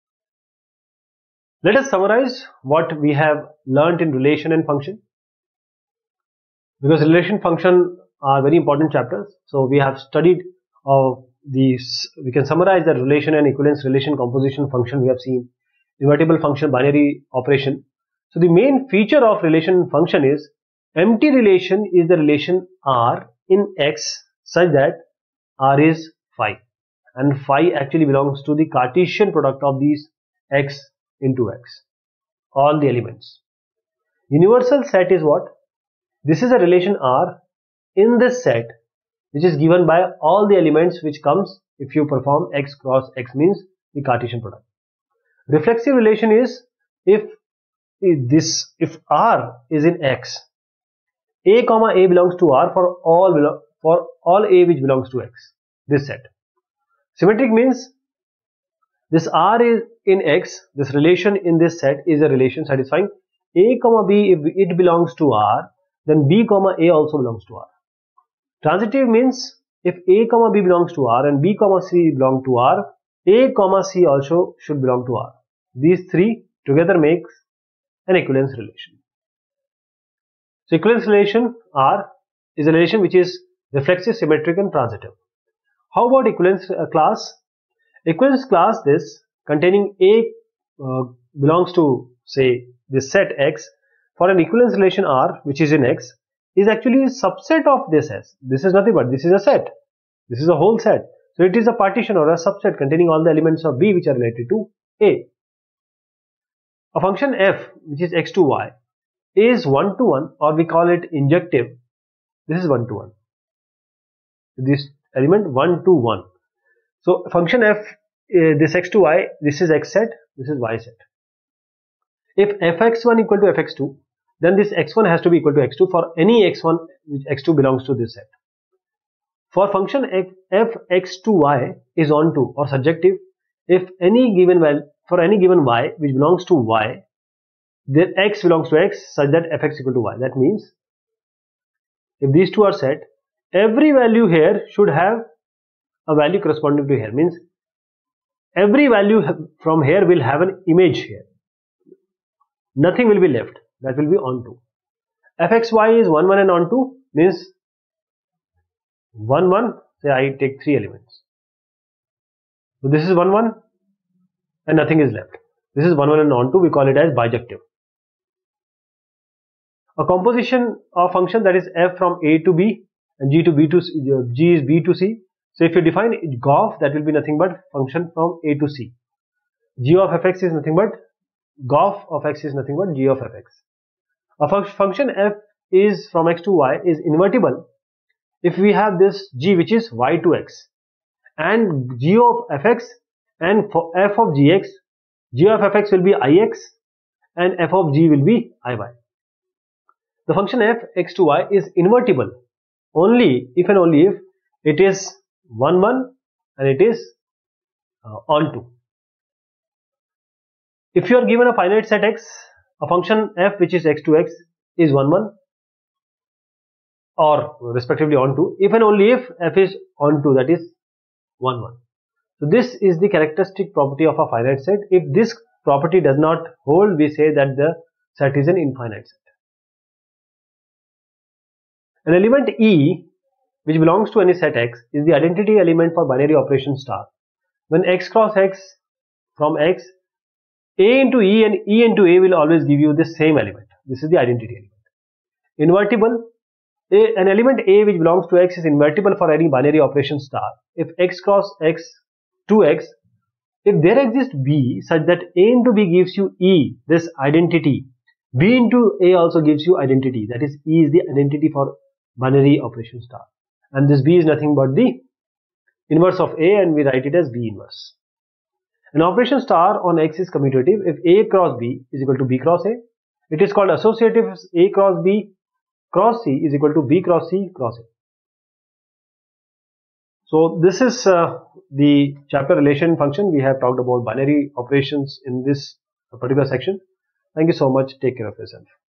Let us summarize what we have learnt in relation and function, because relation function are very important chapters. So we have studied uh, these, we can summarize that relation and equivalence relation, composition, function we have seen, invertible function, binary operation. So the main feature of relation function is empty relation is the relation R in X such that R is phi, and phi actually belongs to the Cartesian product of these X into X, all the elements. Universal set is what? This is a relation R in this set which is given by all the elements which comes if you perform X cross X, means the Cartesian product. Reflexive relation is if, if this if R is in X, A comma A belongs to R for all for all A which belongs to X, this set. Symmetric means This R is in X, this relation in this set is a relation satisfying A comma B. If it belongs to R, then B comma A also belongs to R. Transitive means if A comma B belongs to R and B comma C belong to R, A comma C also should belong to R. These three together makes an equivalence relation. So equivalence relation R is a relation which is reflexive, symmetric and transitive. How about equivalence uh, class? Equivalence class this containing A uh, belongs to, say, this set X for an equivalence relation R which is in X is actually a subset of this S. This is nothing but this is a set. This is a whole set. So it is a partition or a subset containing all the elements of B which are related to A. A function f which is x to y is one to one, or we call it injective. This is one to one. This element one to one. So function f, uh, this x to y, this is x set, this is y set. If f x one equal to f x two, then this x one has to be equal to x two for any x one which x two belongs to this set. For function f, f x to y is onto or surjective if any given value for any given y which belongs to y, then x belongs to x such that fx equal to y. That means if these two are set, every value here should have a value corresponding to here. Means every value from here will have an image here. Nothing will be left. That will be onto. Fxy is one one and onto means one one. Say I take three elements. So this is one one and nothing is left. This is one one and onto. We call it as bijective. A composition of function that is f from a to b and g to b to c, g is b to c. So if you define it, gof, that will be nothing but function from a to c. G of fx is nothing but gof of x is nothing but g of fx. A fun function f is from x to y is invertible if we have this g which is y to x, and g of fx and for f of gx, g of fx will be ix and f of g will be iy. The function f x to y is invertible only if and only if it is one one and it is uh, onto. If you are given a finite set x, a function f which is x to x is one one or respectively onto if and only if f is onto, that is one one. So this is the characteristic property of a finite set. If this property does not hold, we say that the set is an infinite set. An element E which belongs to any set X is the identity element for binary operation star. When X cross X from X, A into E and E into A will always give you the same element. This is the identity element. Invertible, A, an element A which belongs to X is invertible for any binary operation star. If X cross X to X, if there exists B such that A into B gives you E, this identity, B into A also gives you identity, that is E is the identity for binary operation star, and this B is nothing but the inverse of A and we write it as B inverse. An operation star on X is commutative if A cross B is equal to B cross A. It is called associative if A cross B cross C is equal to B cross C cross A. So this is uh, the chapter relation function. We have talked about binary operations in this particular section. Thank you so much. Take care of yourself.